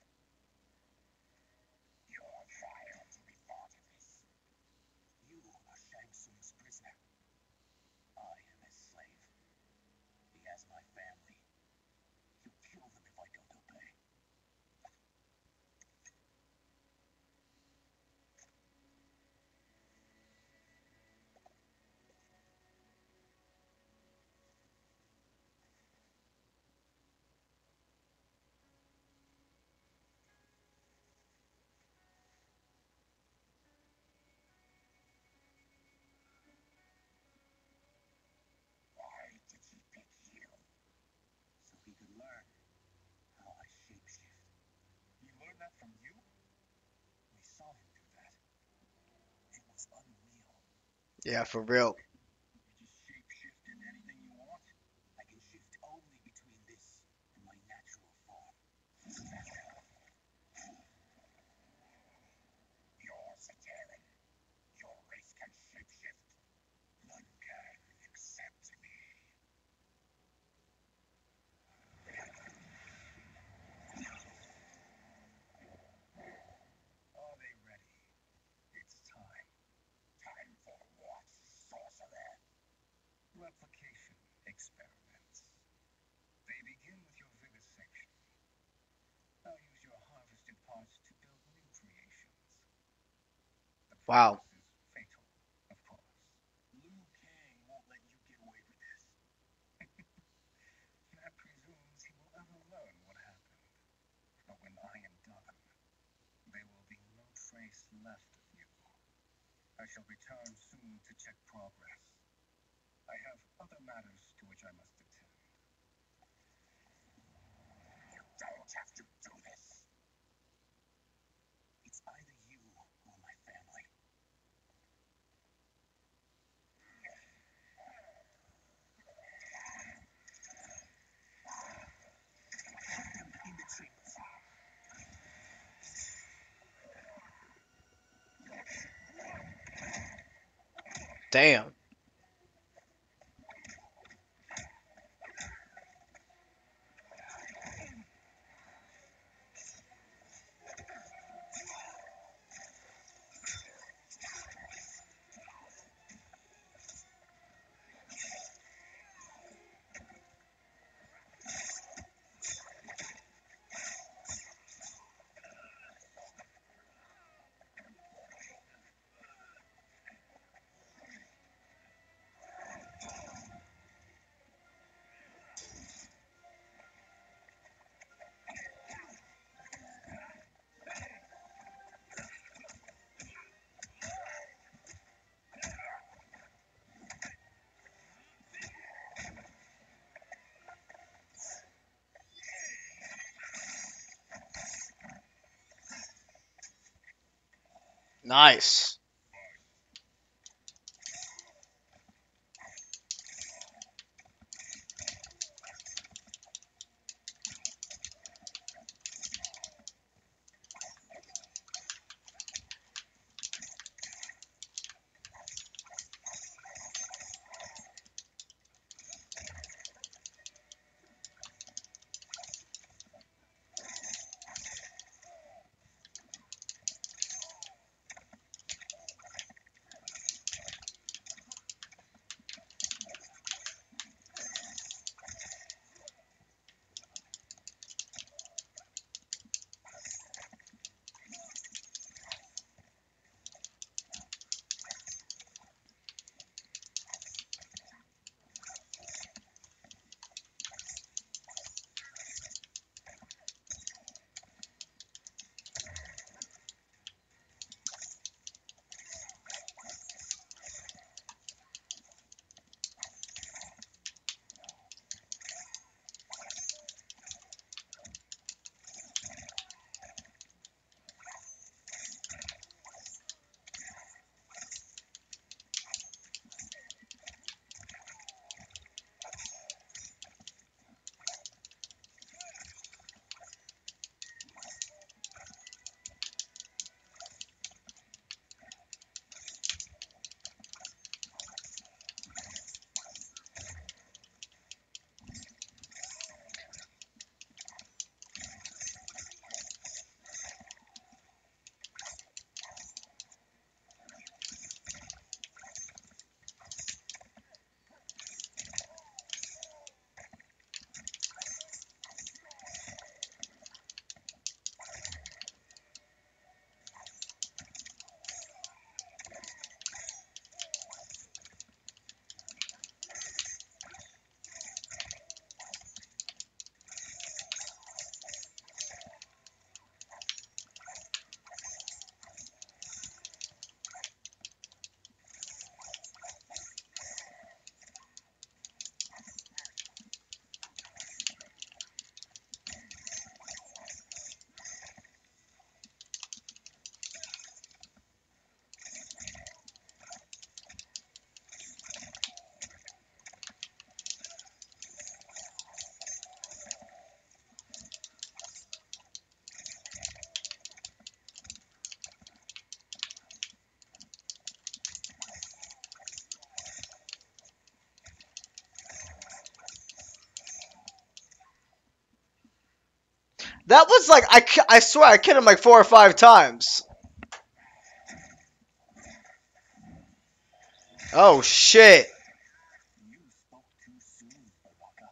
Your trial to be thought of this. You are Shang Tsung's prisoner. I am his slave. He has my family. He'll kill them if I don't obey. Yeah, for real. You just shapeshift into anything you want. I can shift only between this and my natural form. You're Sataran. Your race can shapeshift. None can except me. Are they ready? It's time. Time for what, sorcerer? Replication experiments. They begin with your vivisection. Now use your harvested parts to build new creations. The Wow. process is fatal, of course. Liu Kang won't let you get away with this. That presumes he will ever learn what happened. But when I am done, there will be no trace left of you. I shall return soon to check progress. I have other matters to which I must attend. You don't have to do this. It's either you or my family. In the chambers. Damn. Nice. That was like I swear I killed him like 4 or 5 times. Oh shit! You spoke too soon, Baraka.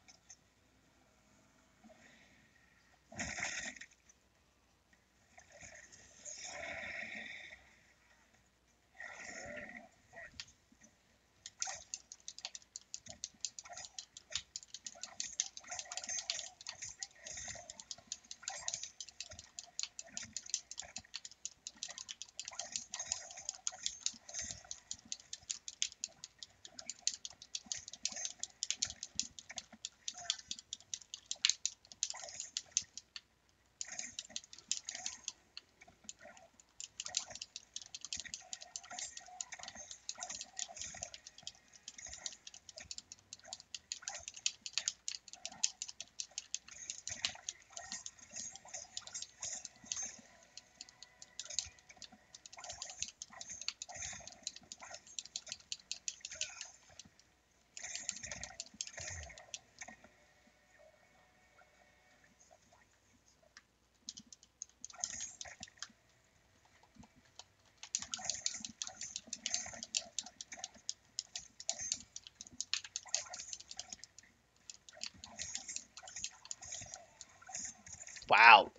Wow.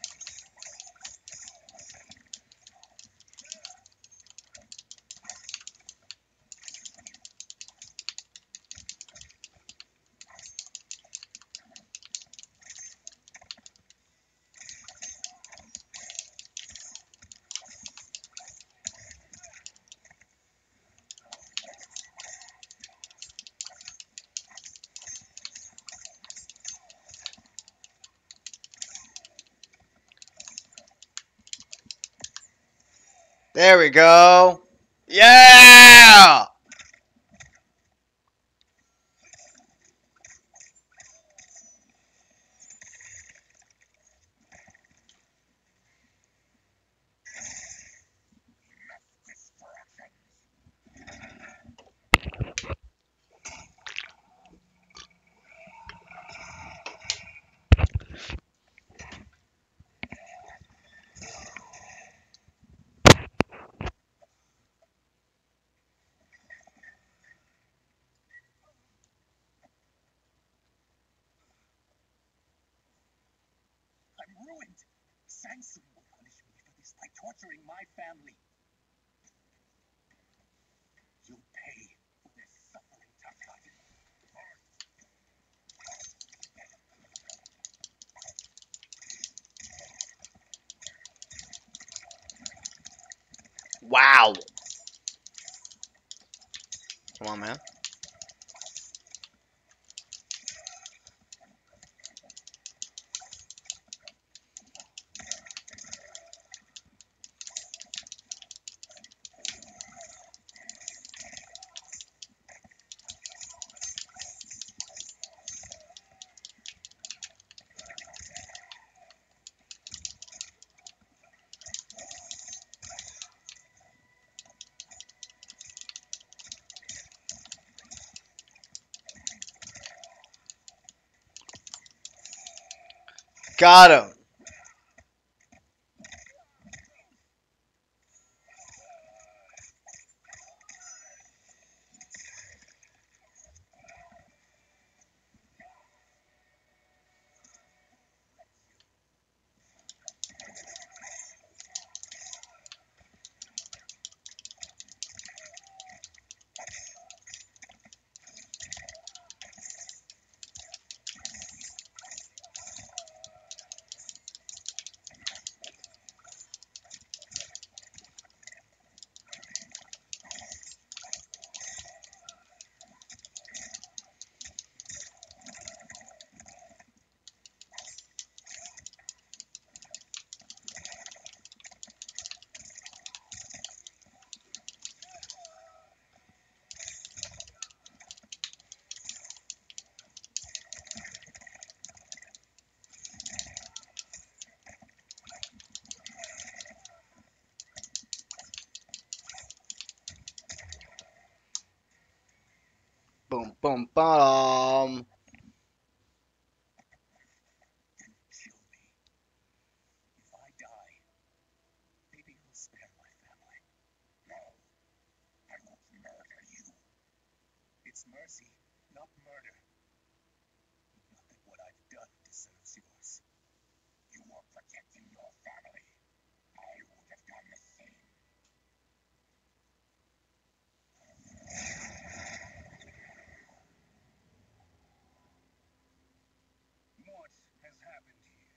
There we go. Yeah! I'm ruined. Sansun will punish me for this by torturing my family. You'll pay for this suffering, Takat. Wow. Come on, man. Got him. Boom, boom, boom. Kill me. mercy, not murder. Not that what I've done deserves yours. You were protecting your family. I would have done the same. What has happened here?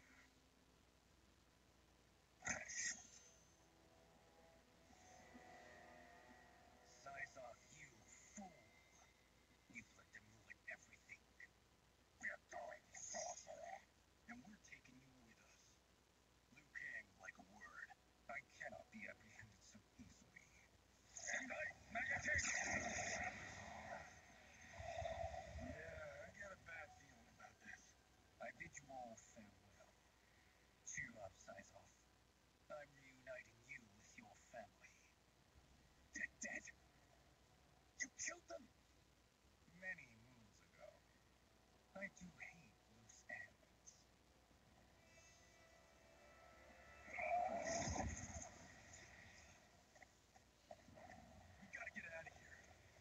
Size off, you fool. You've let them ruin everything. We're going sorcerer. And we're taking you with us. Liu Kang like a word. I cannot be apprehended so easily. And I meditate. Yeah, I get a bad feeling about this. I bid you all farewell. Cheer up, Size off. I'm reuniting you with your family. They're dead. You killed them many moons ago. I do hate loose ends. We gotta get out of here.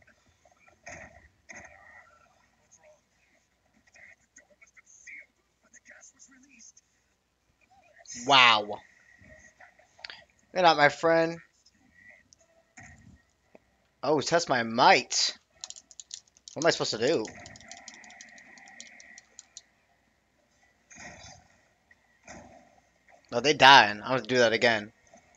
What's wrong? The door must have sealed when the gas was released. Wow. Good night, my friend. Oh, test my might. What am I supposed to do? Oh, they dying. I'm gonna do that again.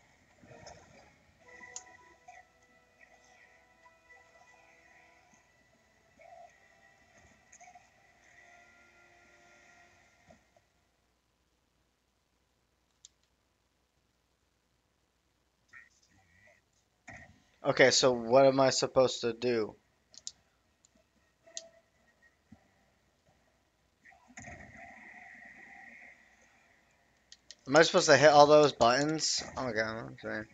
Okay, so what am I supposed to do? Am I supposed to hit all those buttons? Oh my god, okay.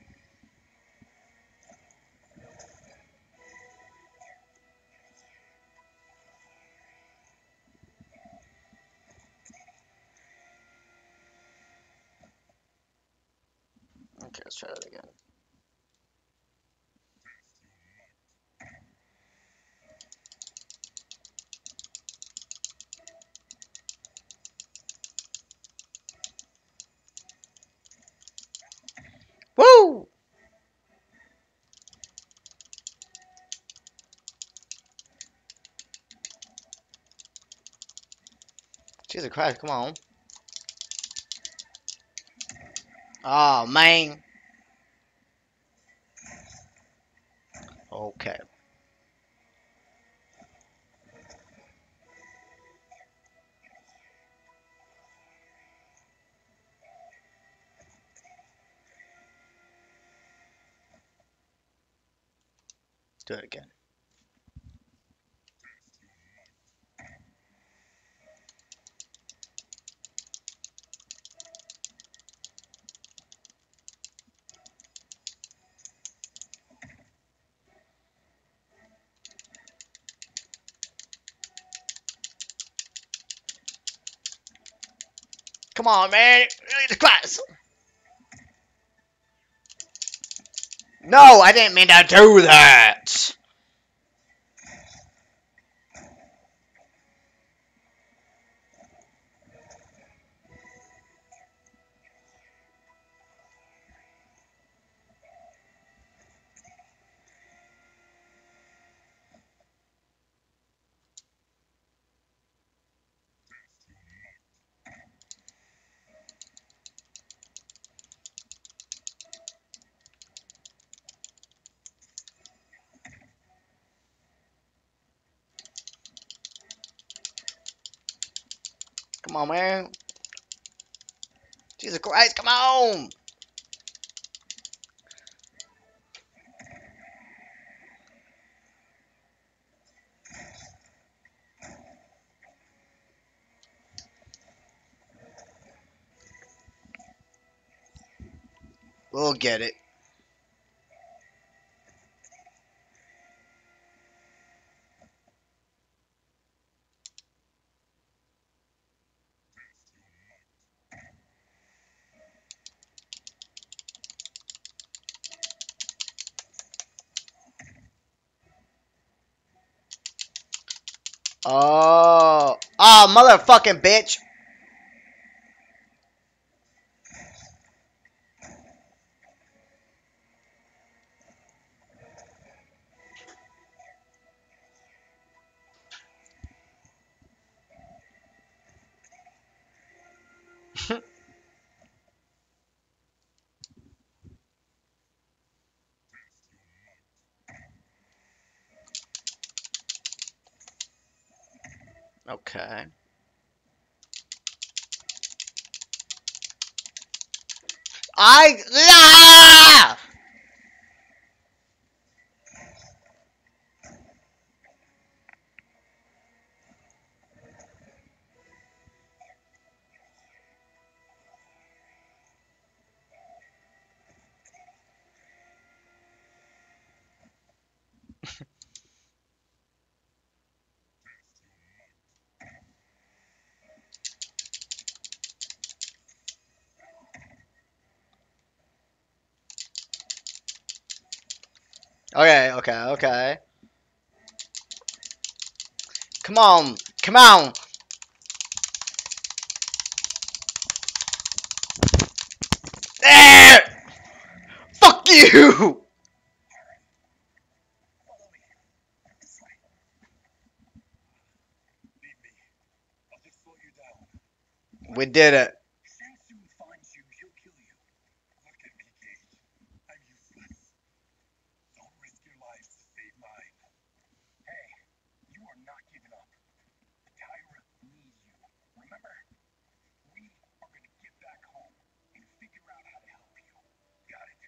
Okay, let's try that again. Woo! Jesus Christ, come on. Oh, man. Okay. Do it again. Come on, man. Jesus Christ. No, I didn't mean to do that. Come on, man. Jesus Christ, come on. We'll get it. Oh. Oh, motherfucking bitch. Okay. Ah! Okay, okay, okay. Come on. Come on. Eh! Fuck you! Follow me. This way. Leave me. I'll just slow you down. We did it. Shang Tsung finds you, he'll kill you. Look at me, Gage. I'm useless. Don't risk your lives to save mine. Hey, you are not giving up. Tyra needs you. Remember? We are gonna get back home and figure out how to help you. Got it?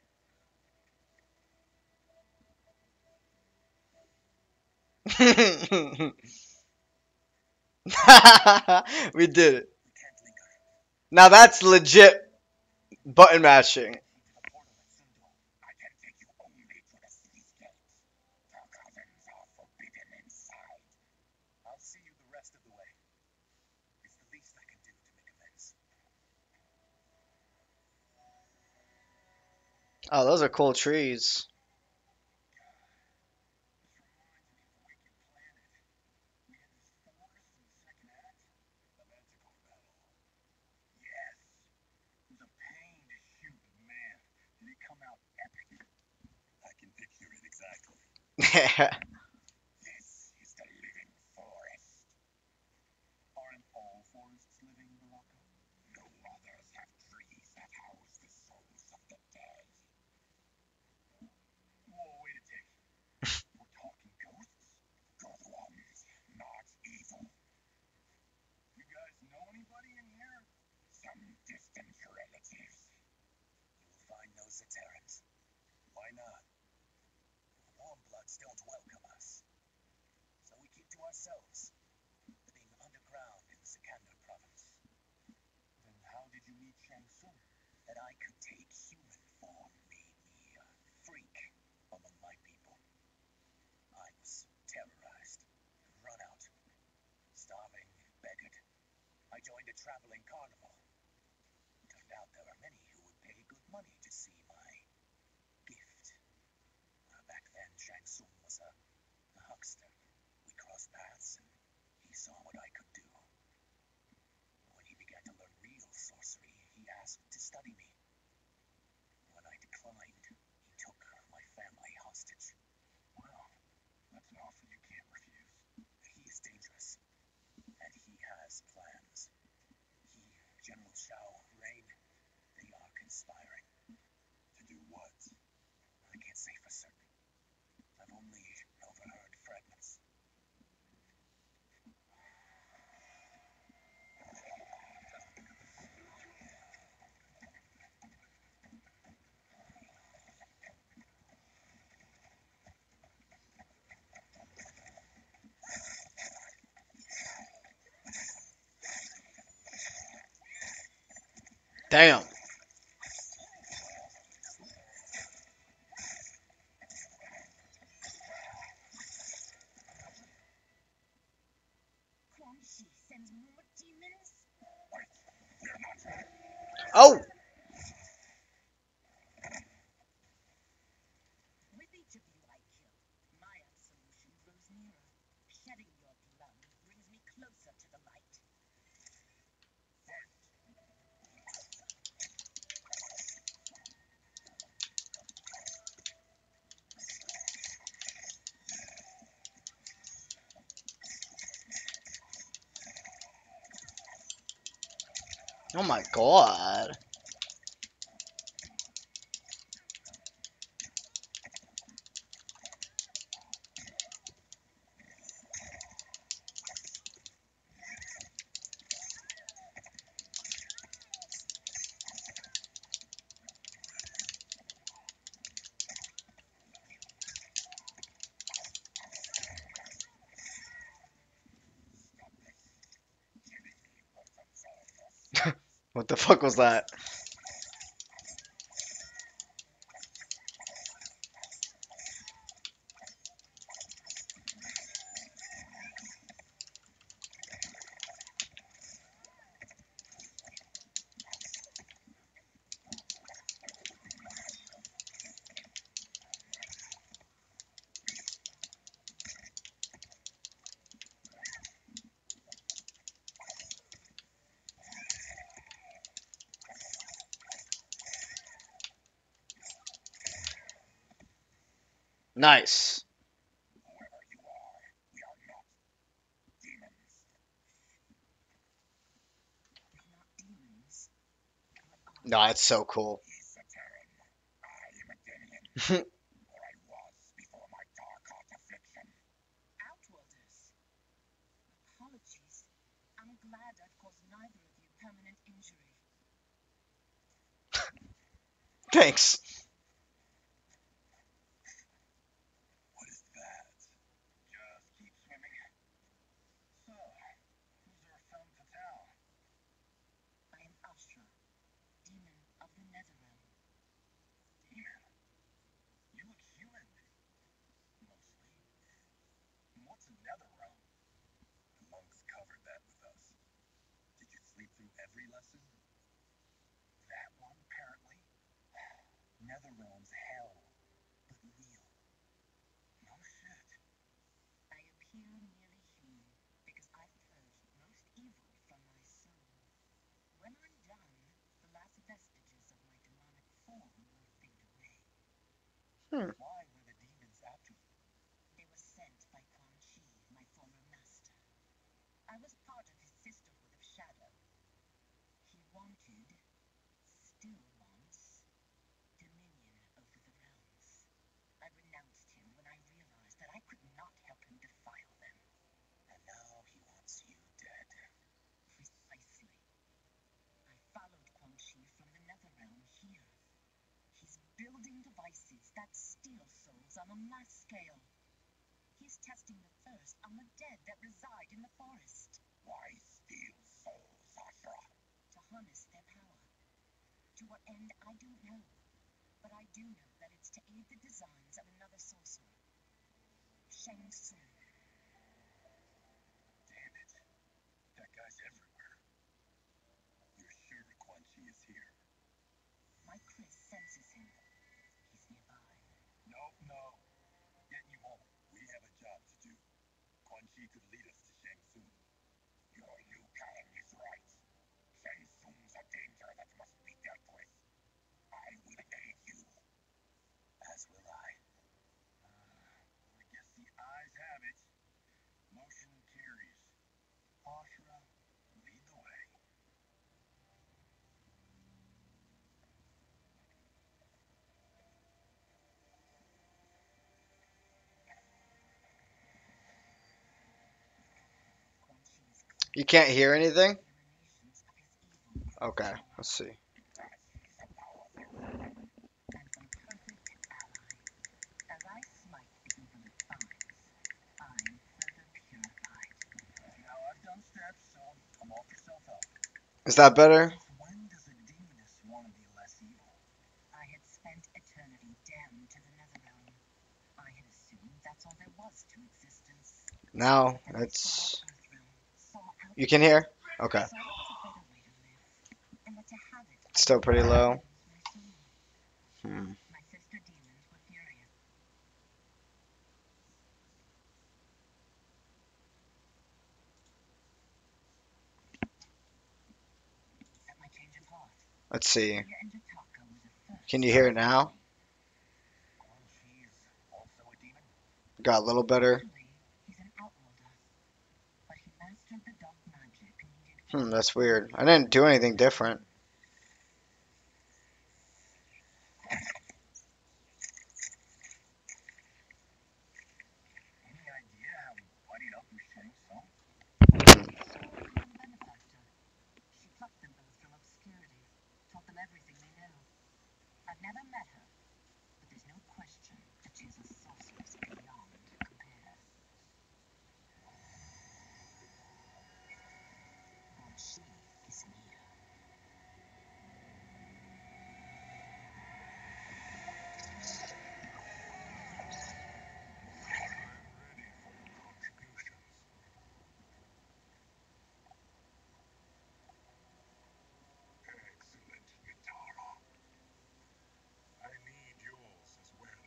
We did it. We can't linger. Now that's legit button mashing. To the portal at Sundal. I can take you only to the city's gates. The cousins are forbidden inside. I'll see you the rest of the way. It's the least I can do to make amends. Oh, those are cool trees. This reminds me of Wicked Planet. We had this forest in the second act. The Manticore battle. Yes. It was a pain to shoot, but man, did it come out epic. I can picture it exactly. This is the living forest. Aren't all forests living, Baraka? No others have trees that house the souls of the dead. Whoa, wait a tick. We're talking ghosts? Good ones, not evil. You guys know anybody in here? Some distant relatives. You'll find no Zaterrans. Why not? Warmbloods don't welcome us. So we keep to ourselves, living underground in the Sikander province. Then how did you meet Shang Tsung? That I could take human form made me a freak among my people. I was terrorized, run out, starving, beggared. I joined a traveling carnival. Turned out there are many who would pay good money to see my gift. Back then, Shang Tsung was a huckster. We crossed paths, and he saw what I could do. When he began to learn real sorcery, he asked to study me. When I declined, he took my family hostage. Well, that's an offer you can't refuse. He is dangerous, and he has plans. He, General Shao, Rain, they are conspiring. To do what? I can't say for certain. I've only overheard fragments. Damn. Quan Chi sends more demons? Oh. With each of you I kill, my absolution grows nearer. Shedding your blood Oh my god. What the fuck was that? Nice. We're not demons. No, it's so cool. Outworlders. Apologies. I'm glad I've caused neither of you permanent injury. Thanks. What is that? Just keep swimming. So, who's our femme fatale? I am Ashra, demon of the Netherrealm. Demon. You look human. Mostly. And what's a nether realm? The monks covered that with us. Did you sleep through every lesson? That one, apparently. Nether realm's hell, but real. No shit. I appear merely human because I've purged most evil from my soul. When I'm done, the last vestiges of my demonic form will fade away. Why were the demons after you? They were sent by Quan Chi, my former master. I was part of his Sisterhood of Shadow. He wanted, still wants, dominion over the realms. I renounced him when I realized that I could not help him defile them. And now he wants you dead. Precisely. I followed Quan Chi from the Netherrealm here. He's building devices that steal souls on a mass scale. He's testing the first on the dead that reside in the forest. Why steal souls, Ashra? To harness their power. To what end, I don't know. But I do know that it's to aid the designs of another sorcerer, Shang Tsung. Damn it. That guy's everywhere. You're sure Quan Chi is here? My Chris senses him. He's nearby. No. Yet you won't. We have a job to do. Quan Chi could lead us to Shang Tsung. Your Liu Kang is right. Shang Tsung's a danger that must be dealt with. I will aid you. As will I. I guess the eyes have it. Motion carries. Ashra, lead the way. Quan Chi's You can't hear anything? emanations of his evil. Okay, let's see. And my perfect ally. As I smite the evil it finds, I'm further purified. Now I've done steps, so come off yourself up. Is that better? Since when does a demoness want to be less evil? I had spent eternity damned to the Netherrealm. I had assumed that's all there was to existence. Now Then I it's. saw Earthrealm, saw out You can hear? Okay. saw it was a better way to live, and that to have it It's still pretty low. was my soul. Hmm. My sister demons were furious. At my change of heart, Let's see. Ilya and Jataka were the first. Can you hear it now? Quan Chi is also a demon? Got a little better. Actually, he's an outworlder, but he mastered the dark magic needed for That's weird. I didn't do anything different. Any idea how we buddied up with Shang Tsung? Benefactor. She plucked them both from obscurity, taught them everything they knew. I've never met her, but there's no question that she's a sorceress beyond compare. But she is near. I'm ready for your contributions. Excellent, Nitara. I need yours as well.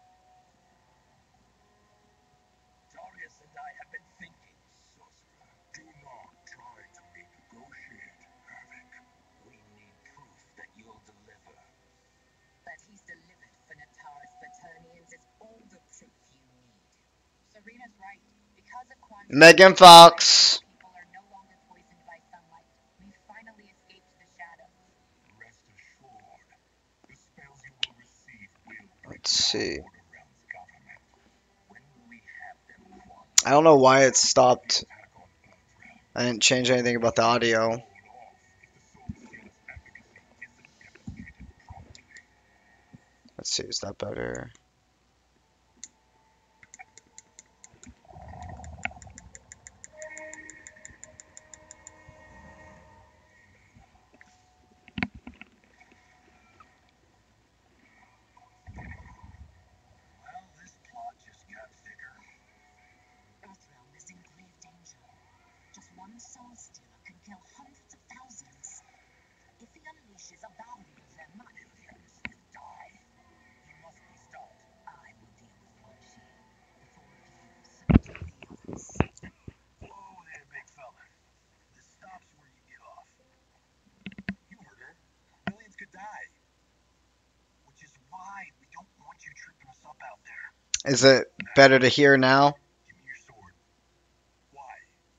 Darius and I have been thinking. Sorcerer, do not try to negotiate, Havoc. We need proof that you'll deliver. That he's delivered for Natara's Paternians is all the proof you need. Serena's right. Because of Quan Chi, Megan Fox. people are no longer poisoned by sunlight. We finally escaped the shadows. Rest assured, the spells you will receive will bring Let's see. down Border Realms government. When will we have them, Quan? I don't know why it stopped. Attack on Earthrealm I didn't change anything about the audio. hold off if the Soul Stealer's efficacy isn't demonstrated promptly. Let's see, is that better? Well, this plot just got thicker. Earthrealm is in grave danger. Just one soul stealer can kill hundreds of thousands. If he unleashes a bounty of them, Millions will die. He must be stopped. I will deal with Quan Chi. The four of you subdue the others. Whoa there, big fella. This stops where you get off. You heard her. Millions could die. Which is why we don't want you tripping us up out there. Is it better to hear now? Give me your sword. Why?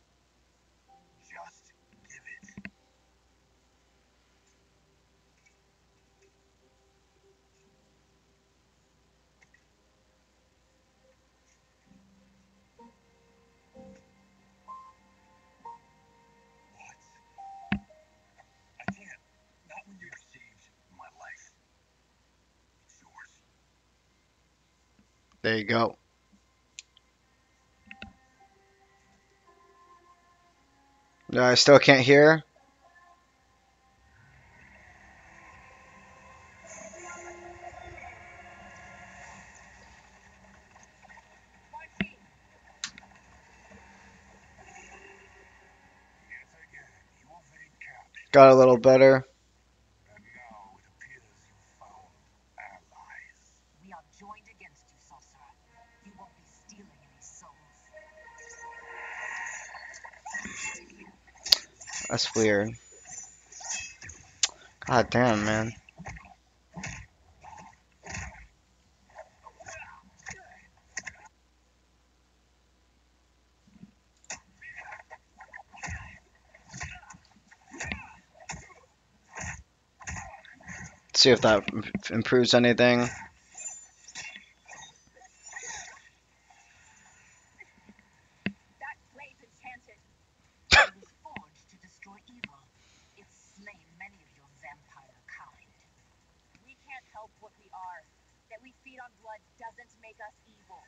Just give it. What? I can't. Not when you've saved my life. It's yours. There you go. No, I still can't hear. Yet again, you evade capture, Got a little better. and now it appears you've found allies. We are joined against you, sorcerer. You won't be stealing any souls. That's weird. God damn, man. See if that improves anything. That blade enchanted. It was forged to destroy evil. It's slain many of your vampire kind. We can't help what we are. That we feed on blood doesn't make us evil.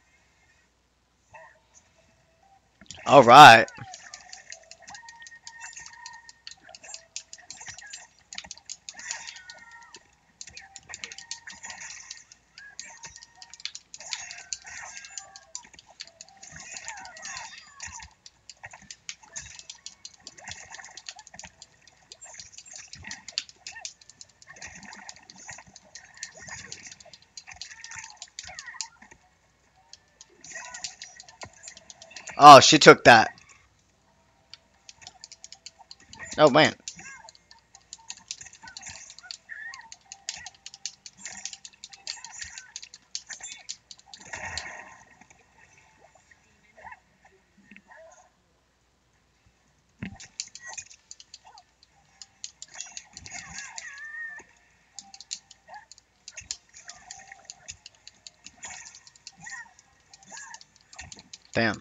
All right. Oh, she took that. Oh, man. Damn.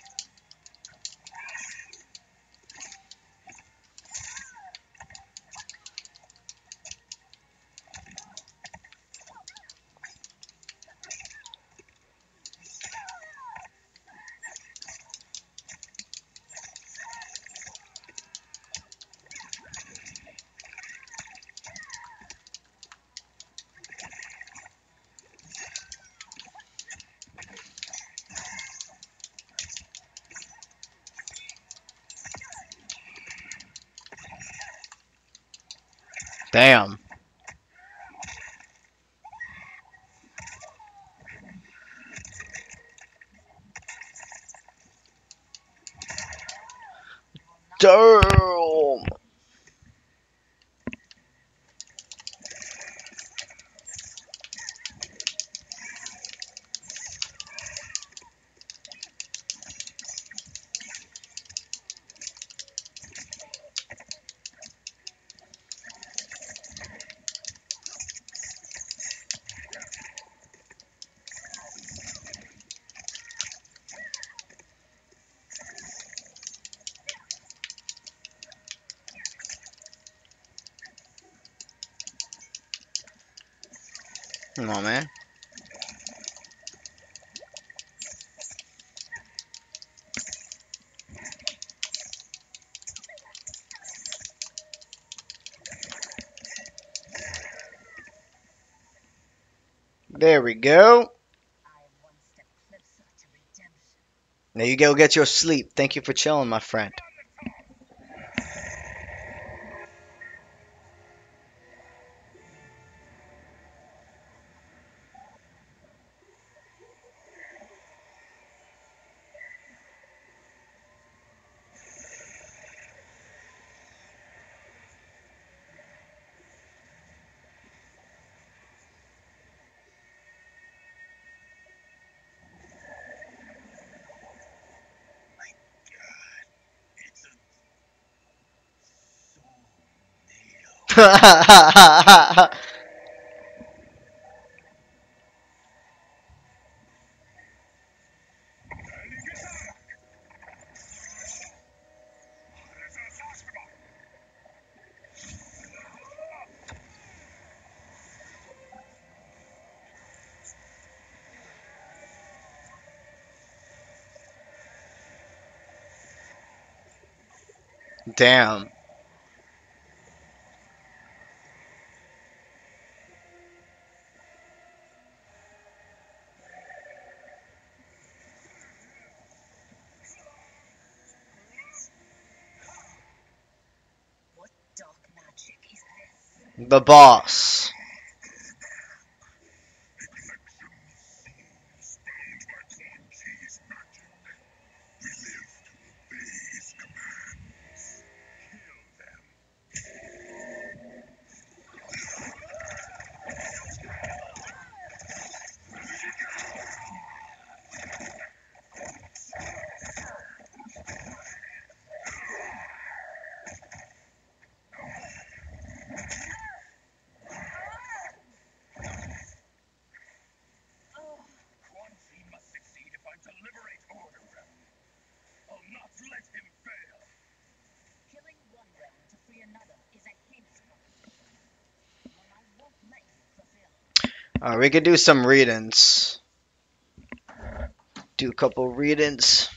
Damn. Damn. Come on, man. There we go. I'm one step closer to redemption. Now you go get your sleep. Thank you for chilling, my friend. It's a tornado. Damn. What dark magic is this? The boss. Quan Chi must succeed if I'm to liberate Order Realm. I'll not let him fail. Killing one realm to free another is a heinous proposition. One I won't let you fulfill. We could do some readings. Do a couple readings.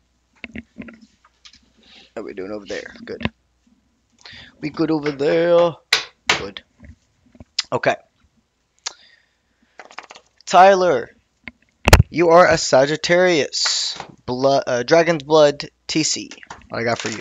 How are we doing over there? Good. We good over there. Good. Okay. Tyler, you are a Sagittarius. Dragon's Blood TC. What I got for you?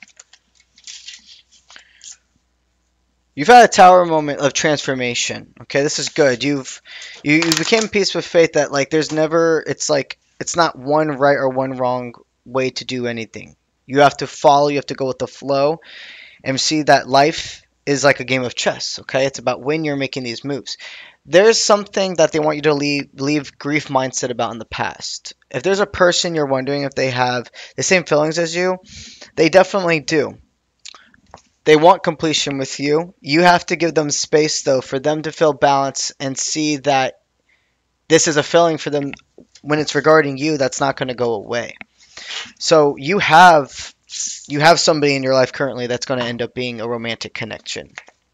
You've had a tower moment of transformation. Okay, this is good. You became at peace with faith that like there's never it's not one right or one wrong way to do anything. You have to follow, you have to go with the flow and see that life is like a game of chess, okay? It's about when you're making these moves. There's something that they want you to leave grief mindset about in the past. If there's a person you're wondering if they have the same feelings as you, they definitely do. They want completion with you. You have to give them space though for them to feel balance and see that this is a feeling for them when it's regarding you, that's not going to go away. So you have somebody in your life currently that's going to end up being a romantic connection.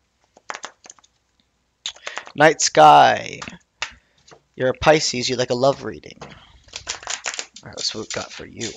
Night Sky, you're a Pisces. You like a love reading. All right, that's what we've got for you.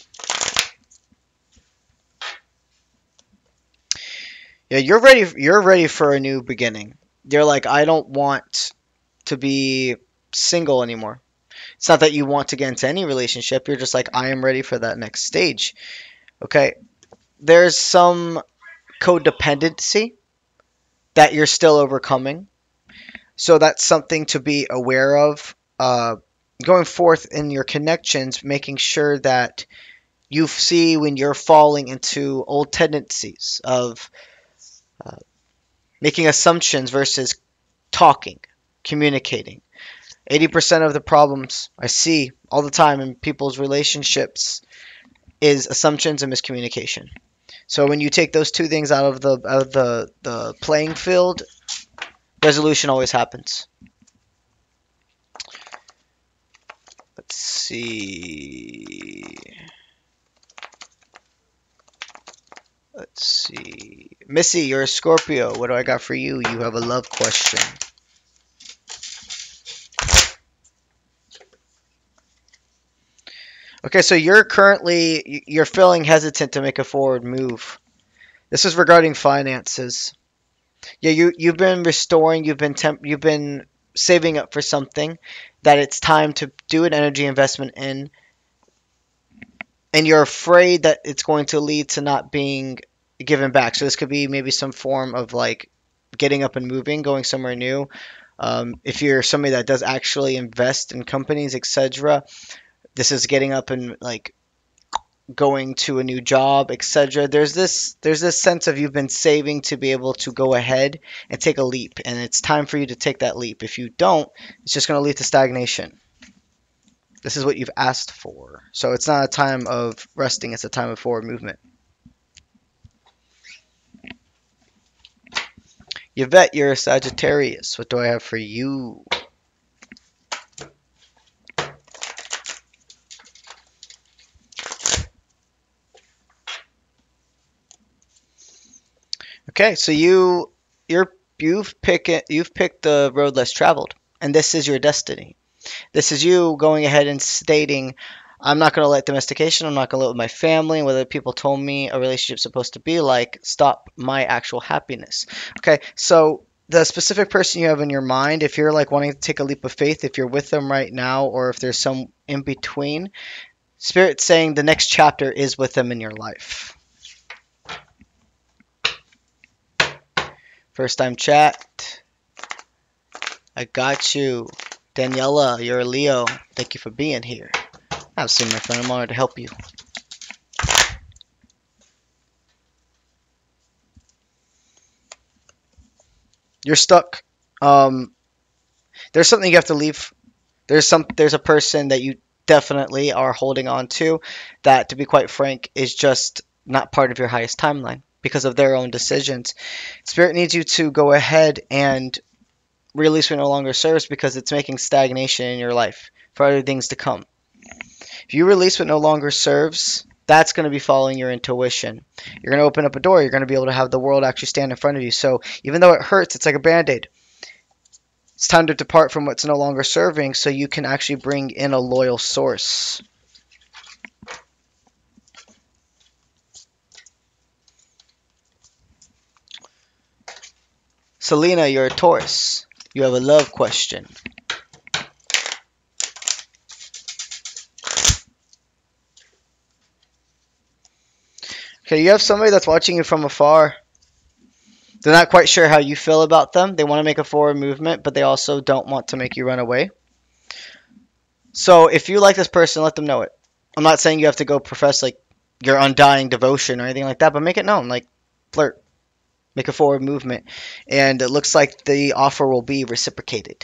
Yeah, you're ready. You're ready for a new beginning. You're like, I don't want to be single anymore. It's not that you want to get into any relationship. You're just like, I am ready for that next stage. Okay. There's some codependency that you're still overcoming. So that's something to be aware of. Going forth in your connections, making sure that you see when you're falling into old tendencies of making assumptions versus talking, communicating. 80% of the problems I see all the time in people's relationships is assumptions and miscommunication. So when you take those two things out of the playing field, resolution always happens. Let's see. Let's see. Missy, you're a Scorpio. What do I got for you? You have a love question. Okay, so you're feeling hesitant to make a forward move. This is regarding finances. Yeah, you've been restoring, you've been saving up for something that it's time to do an energy investment in, and you're afraid that it's going to lead to not being given back. So this could be maybe some form of like getting up and moving, going somewhere new. If you're somebody that does actually invest in companies, etc., this is getting up and like going to a new job, etc. There's this sense of you've been saving to be able to go ahead and take a leap, and it's time for you to take that leap. If you don't, it's just going to lead to stagnation. This is what you've asked for. So it's not a time of resting, it's a time of forward movement. Yvette, you're a Sagittarius. What do I have for you? Okay, so you've picked the road less traveled, and this is your destiny. This is you going ahead and stating, I'm not going to let domestication, I'm not going to let my family, and whether people told me a relationship's supposed to be like, stop my actual happiness. Okay, so the specific person you have in your mind, if you're like wanting to take a leap of faith, if you're with them right now, or if there's some in between, Spirit's saying the next chapter is with them in your life. First time chat. I got you. Daniela, you're a Leo. Thank you for being here. I've seen my friend. I'm honored to help you. You're stuck. There's something you have to leave. There's a person that you definitely are holding on to that, to be quite frank, is just not part of your highest timeline because of their own decisions. Spirit needs you to go ahead and release what no longer serves because it's making stagnation in your life for other things to come. If you release what no longer serves, that's going to be following your intuition. You're going to open up a door. You're going to be able to have the world actually stand in front of you. So even though it hurts, it's like a band-aid. It's time to depart from what's no longer serving so you can actually bring in a loyal source. Selena, you're a Taurus. You have a love question. Okay, you have somebody that's watching you from afar. They're not quite sure how you feel about them. They want to make a forward movement, but they also don't want to make you run away. So if you like this person, let them know it. I'm not saying you have to go profess like your undying devotion or anything like that, but make it known. Like, flirt. Make a forward movement. And it looks like the offer will be reciprocated.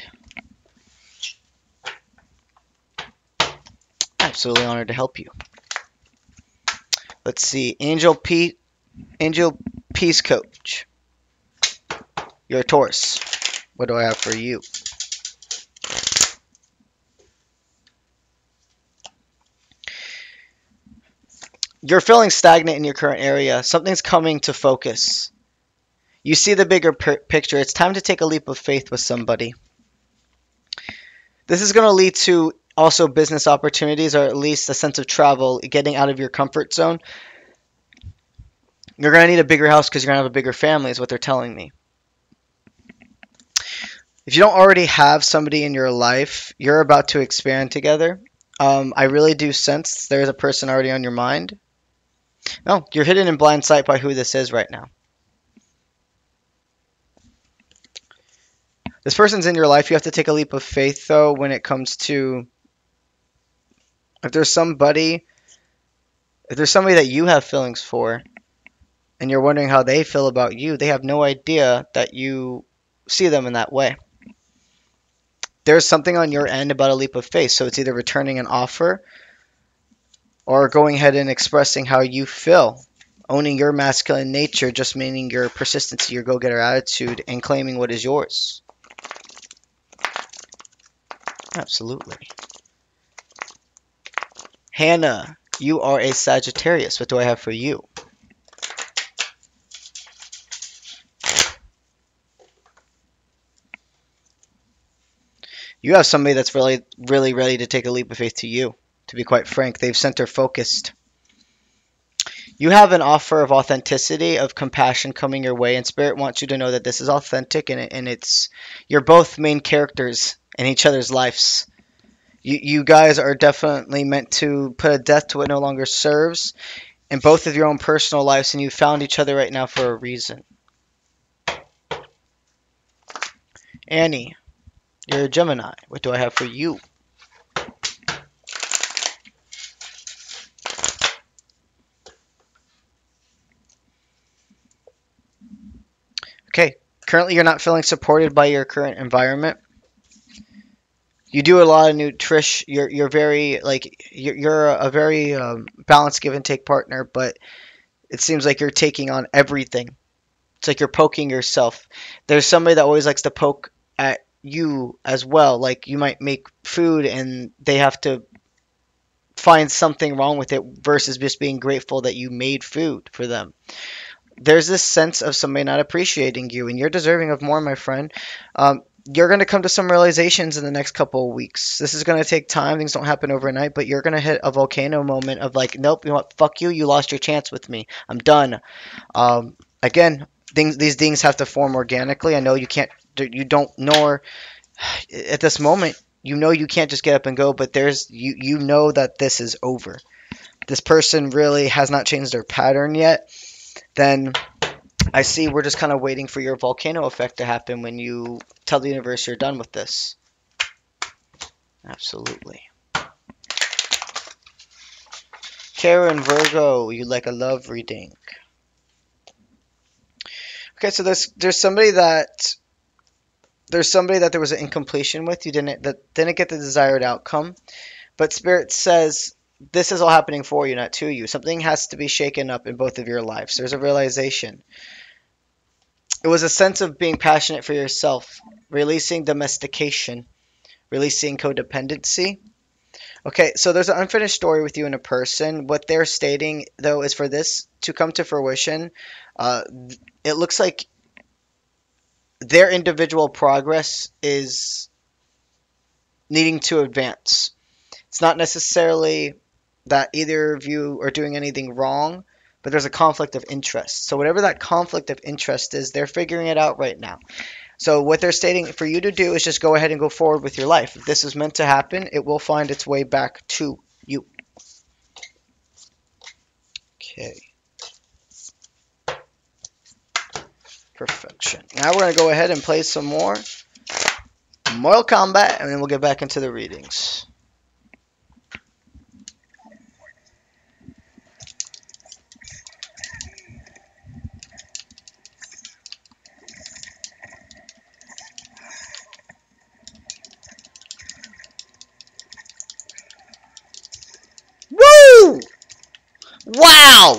Absolutely honored to help you. Let's see. Angel Peace Coach. You're a Taurus. What do I have for you? You're feeling stagnant in your current area. Something's coming to focus. You see the bigger picture. It's time to take a leap of faith with somebody. This is going to lead to also business opportunities, or at least a sense of travel, getting out of your comfort zone. You're going to need a bigger house because you're going to have a bigger family, is what they're telling me. If you don't already have somebody in your life, you're about to expand together. I really do sense there's a person already on your mind. No, you're hidden in blind sight by who this is right now. This person's in your life. You have to take a leap of faith, though, when it comes to if there's somebody that you have feelings for, and you're wondering how they feel about you, they have no idea that you see them in that way. There's something on your end about a leap of faith, so it's either returning an offer or going ahead and expressing how you feel. Owning your masculine nature, just meaning your persistency, your go-getter attitude, and claiming what is yours. Absolutely. Hannah, you are a Sagittarius. What do I have for you? You have somebody that's really, really ready to take a leap of faith to you. To be quite frank, they've center focused. You have an offer of authenticity, of compassion coming your way, and Spirit wants you to know that this is authentic, and it's you're both main characters in each other's lives. You guys are definitely meant to put a death to what no longer serves in both of your own personal lives, and you found each other right now for a reason. Annie, you're a Gemini. What do I have for you? Okay, currently you're not feeling supported by your current environment. You do a lot of nutrition. You're very you're a very balanced give and take partner, but it seems like you're taking on everything. It's like you're poking yourself. There's somebody that always likes to poke at you as well. Like you might make food and they have to find something wrong with it versus just being grateful that you made food for them. There's this sense of somebody not appreciating you, and you're deserving of more, my friend. You're going to come to some realizations in the next couple of weeks. This is going to take time. Things don't happen overnight, but you're going to hit a volcano moment of like, nope, you know what? Fuck you. You lost your chance with me. I'm done. Again, these things have to form organically. I know you can't, you don't know at this moment. You know you can't just get up and go, but you know that this is over. This person really has not changed their pattern yet. Then I see we're just kind of waiting for your volcano effect to happen when you tell the universe you're done with this. Absolutely. Karen Virgo, you like a love reading. Okay, so there's somebody that there was an incompletion with. You didn't get the desired outcome. But Spirit says this is all happening for you, not to you. Something has to be shaken up in both of your lives. There's a realization. It was a sense of being passionate for yourself, releasing domestication, releasing codependency. Okay, so there's an unfinished story with you and a person. What they're stating, though, is for this to come to fruition, uh, it looks like their individual progress is needing to advance. It's not necessarily that either of you are doing anything wrong, but there's a conflict of interest. So whatever that conflict of interest is, they're figuring it out right now. So what they're stating for you to do is just go ahead and go forward with your life. If this is meant to happen, it will find its way back to you. Okay. Perfection. Now we're going to go ahead and play some more Mortal Kombat, and then we'll get back into the readings. Woo! Wow!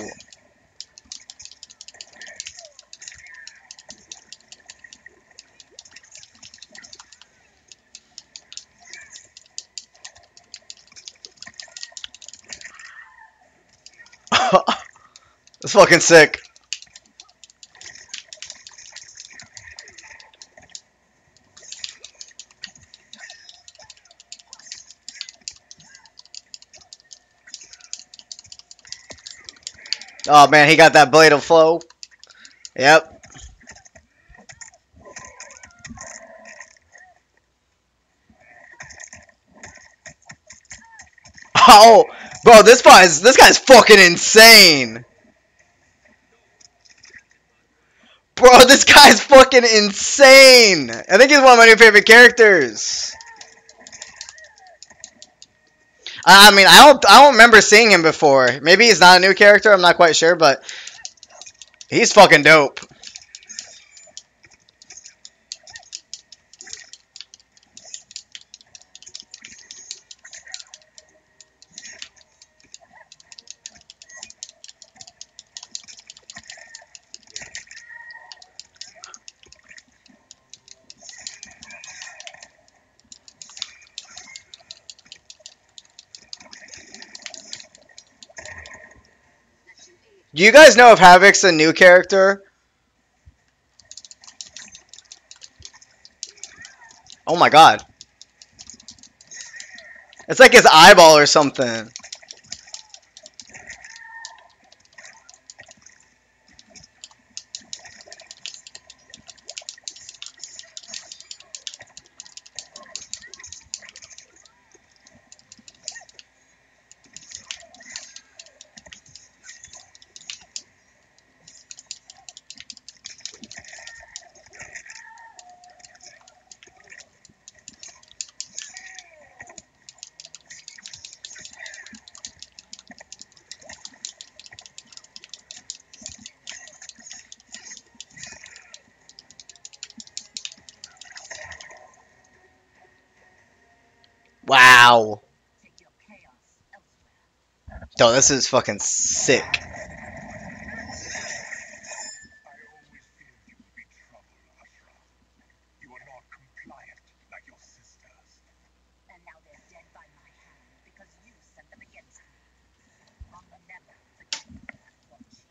fucking sick. Oh man, he got that blade of flow. Yep. Oh, bro, this guy's fucking insane. Bro, this guy's fucking insane. I think he's one of my new favorite characters. I mean, I don't remember seeing him before. Maybe he's not a new character. I'm not quite sure, but he's fucking dope. Do you guys know if Havoc's a new character? Oh my god. It's like his eyeball or something. Wow. Take your chaos elsewhere. Yo, this is fucking sick. I always feared you would be trouble, Ashra. You are not compliant like your sisters. And now they're dead by my hand because you sent them against me. I'll never forgive you for that, Quan Chi.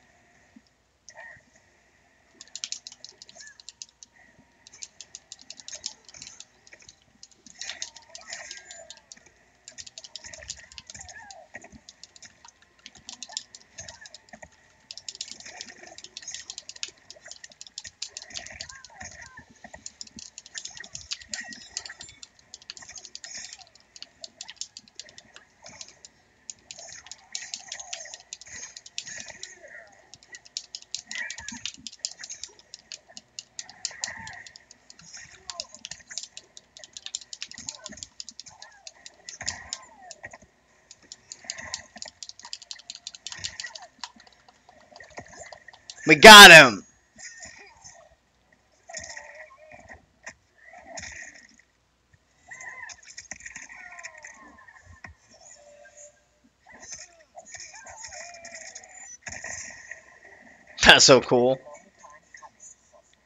We got him. That's so cool. Long time coming, sorcerer.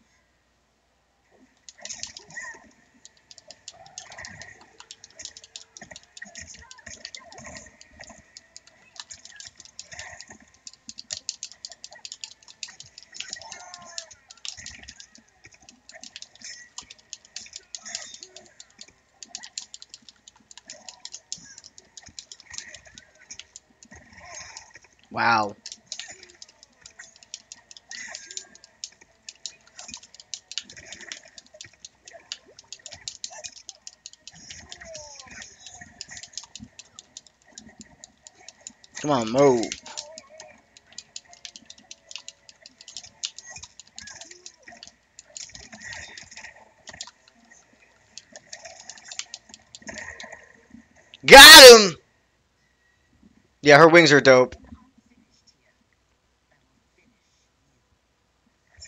Wow. Come on, move. Got him. Yeah, her wings are dope. I'm finished here. I will finish you.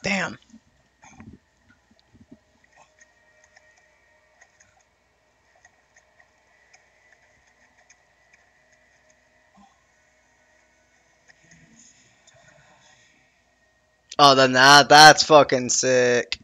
Damn. Oh, then that's fucking sick.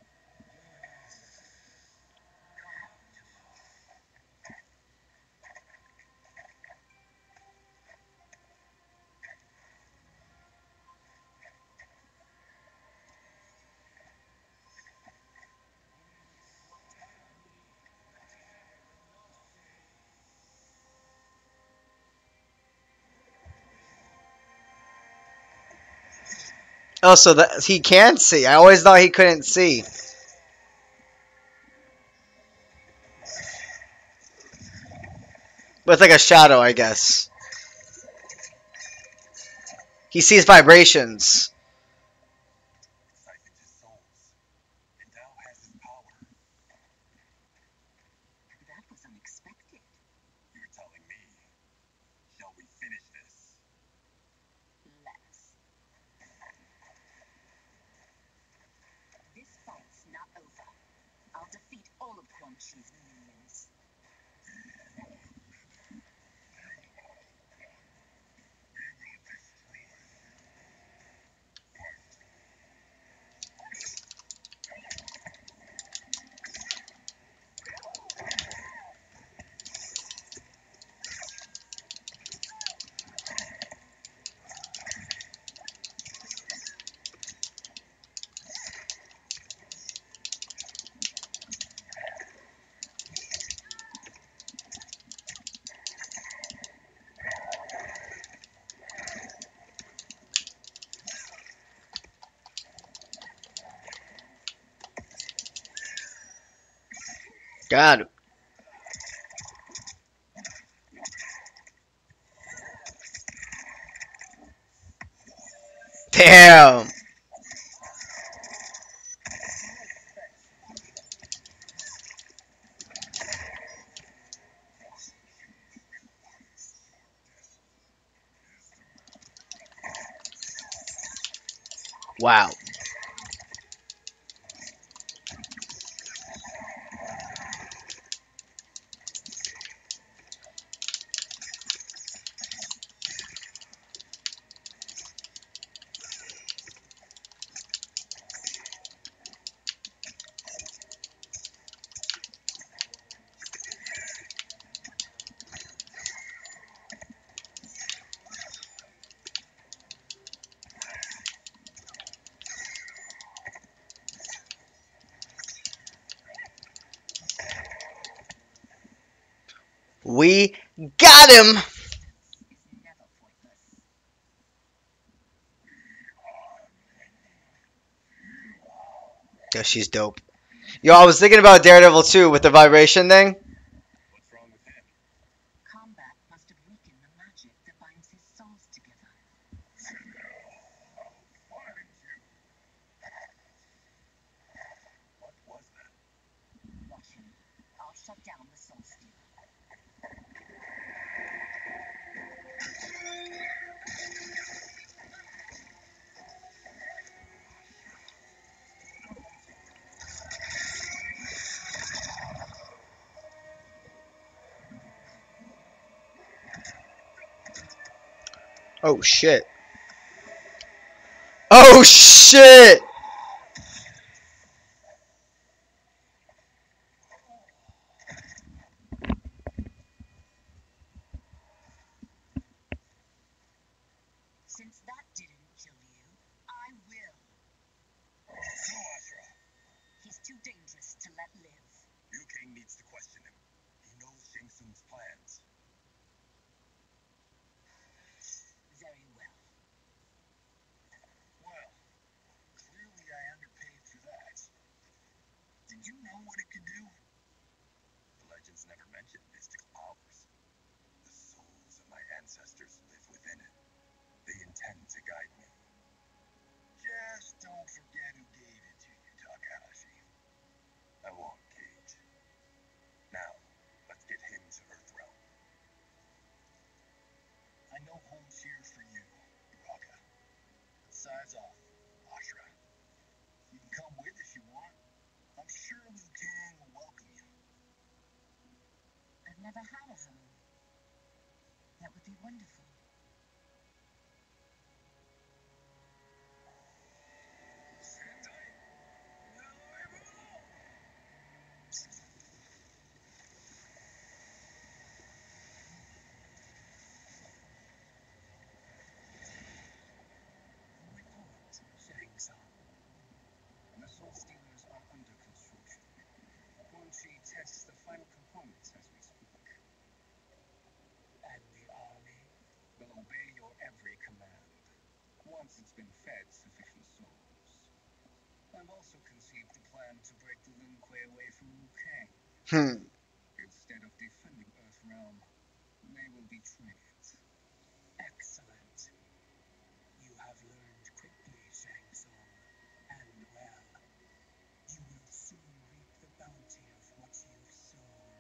Oh, so that he can see. I always thought he couldn't see. But it's like a shadow, I guess. He sees vibrations. Siphoned his souls. And now has his power. That was unexpected. You're telling me. Shall we finish this? Let's. This fight's not over. I'll defeat all of Quan Chi's minions. God. Damn. Wow. We got him. Is never pointless. Yeah, she's dope. Yo, I was thinking about Daredevil too with the vibration thing. What's wrong with him? Kombat must have weakened the magic that binds his souls together. What was that? Watch him. I'll shut down the soul stealer. Oh shit. Oh shit. Since that didn't kill you, I will. No, Asura. He's too dangerous to let live. Liu Kang needs to question him. He knows Shang Tsung's plans. Very well. Well, clearly I underpaid for that. Did you know what it could do? The legends never mentioned mystical powers. The souls of my ancestors live within it. They intend to guide me. Just don't forget who gave it to you, Takahashi. I won't, Cage. Now, let's get him to Earthrealm. sure Liu Kang will welcome you. I've never had a home. That would be wonderful. Stand tight. Now everyone! Report, Shang Tsung. Missile stealers are under construction. Quan Chi tests the final components as we speak. And the army will obey your every command, once it's been fed sufficient souls. I've also conceived a plan to break the Lin Kuei away from Liu Kang. Hmm. Instead of defending Earthrealm, they will betray it. Excellent. You have learned quickly, Shang Tsung, and well. You will soon reap the bounty of what you've sown.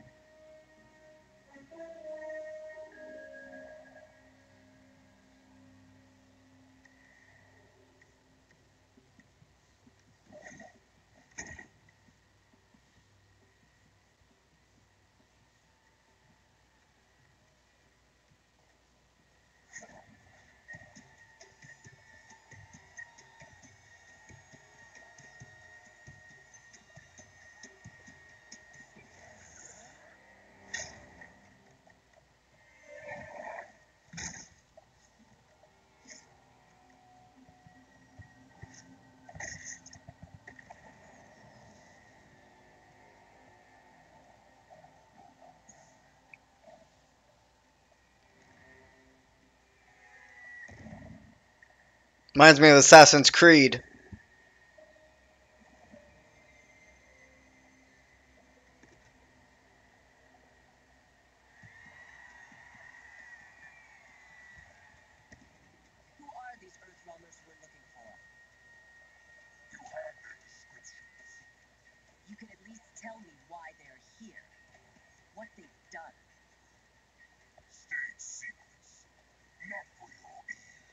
Reminds me of Assassin's Creed. Who are these Earthrealmers we're looking for? You have their descriptions. You can at least tell me why they're here. What they've done. State secrets. Not for your ears.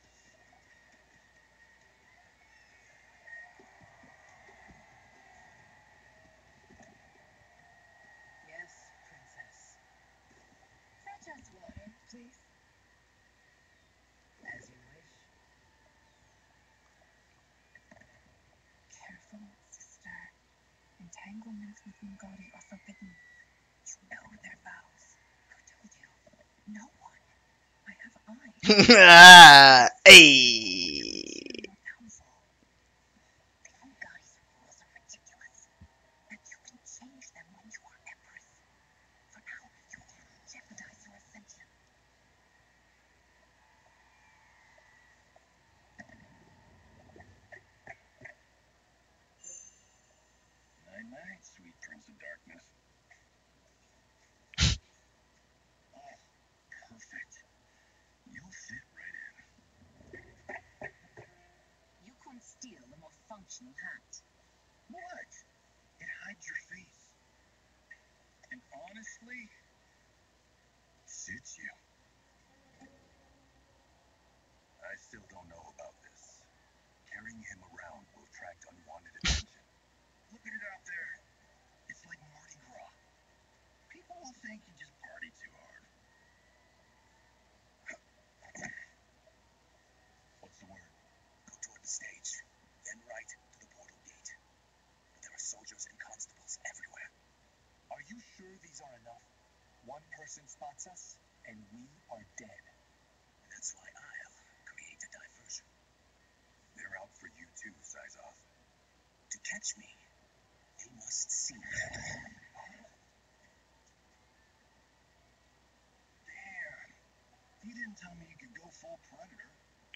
Yes, Princess. Fetch us water, please. As you wish. Careful, sister. Entanglements with Ngari are forbidden. You know their vows. Who told you? No one. I have eyes. Hey. Your downfall. The Ngari's rules are ridiculous. And you can change them when you are empress. For now, you only jeopardize your ascension. Night night, sweet Prince of Darkness. Oh, perfect. You'll fit right in. You couldn't steal a more functional hat. What? It hides your face. And honestly, suits you. I still don't know about this. Carrying him around will attract unwanted attention. Look at it out there. It's like Mardi Gras. People will think you just party too hard. What's the word? Go toward the stage, then right to the portal gate. There are soldiers and constables everywhere. Are you sure these are enough? One person spots us, and we are dead. That's why I'll create a diversion. They're out for you too, Sizoth. To catch me, they must see me. Damn. You didn't tell me you could go full predator.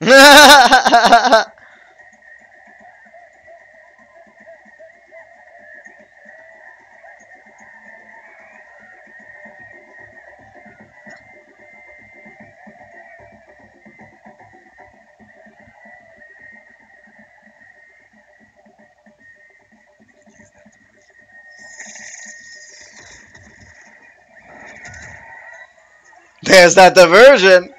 We could use that diversion. There's that diversion.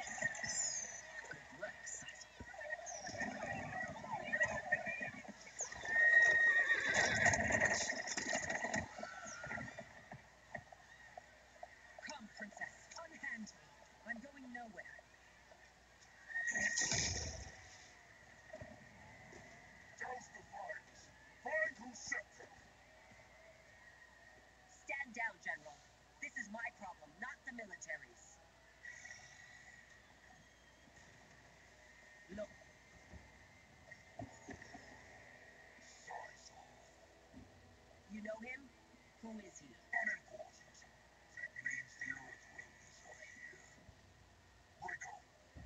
Who is he? Unimportant. Means the Earthrealm is I here. Break on.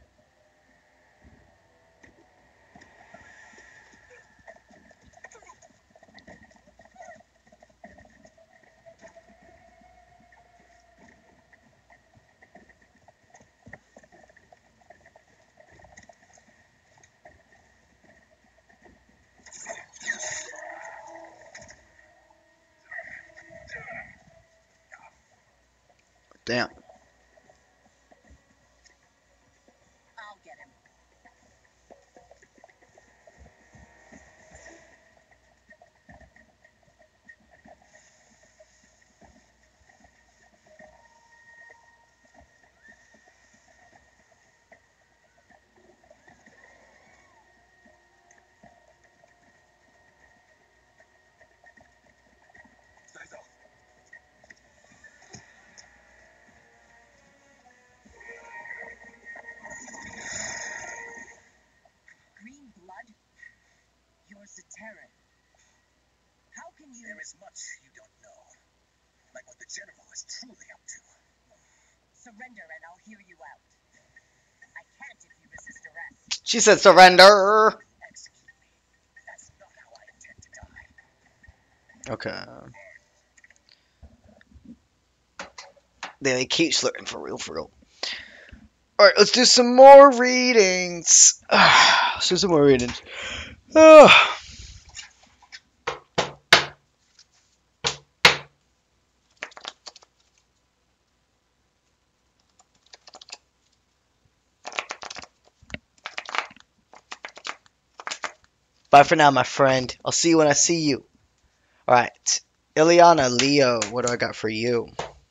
Damn. I'll get him. Stays off. Green blood? You're Zaterran. How can you... There is much you don't know. Like what the General is truly up to. Surrender and I'll hear you out. I can't if you resist arrest. She said surrender. Execute me. That's not how I intend to die. Okay. They keep slurring for real, for real. All right, let's do some more readings. Let's do some more readings. Bye for now, my friend. I'll see you when I see you. All right. Ileana, Leo, what do I got for you?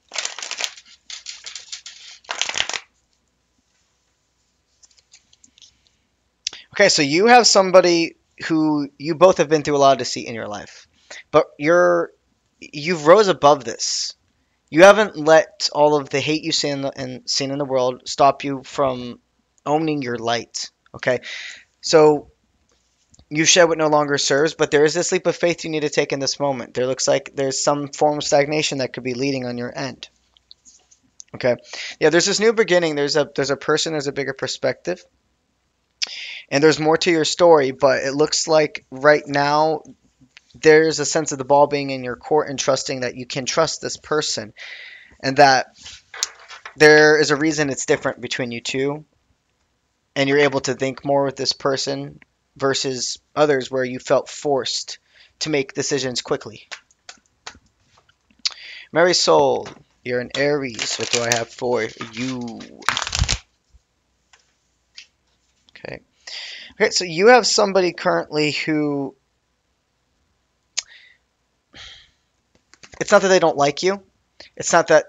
Okay, so you have somebody who you both have been through a lot of deceit in your life, but you've rose above this. You haven't let all of the hate you see seen in the world stop you from owning your light. Okay, so you shed what no longer serves, but there is this leap of faith you need to take in this moment. There looks like there's some form of stagnation that could be leading on your end. Okay, yeah, there's this new beginning. There's a person. There's a bigger perspective. And there's more to your story, but it looks like right now there's a sense of the ball being in your court and trusting that you can trust this person and that there is a reason it's different between you two and you're able to think more with this person versus others where you felt forced to make decisions quickly. Mary Soul, you're an Aries. What do I have for you? Okay. Okay, so you have somebody currently who it's not that they don't like you. It's not that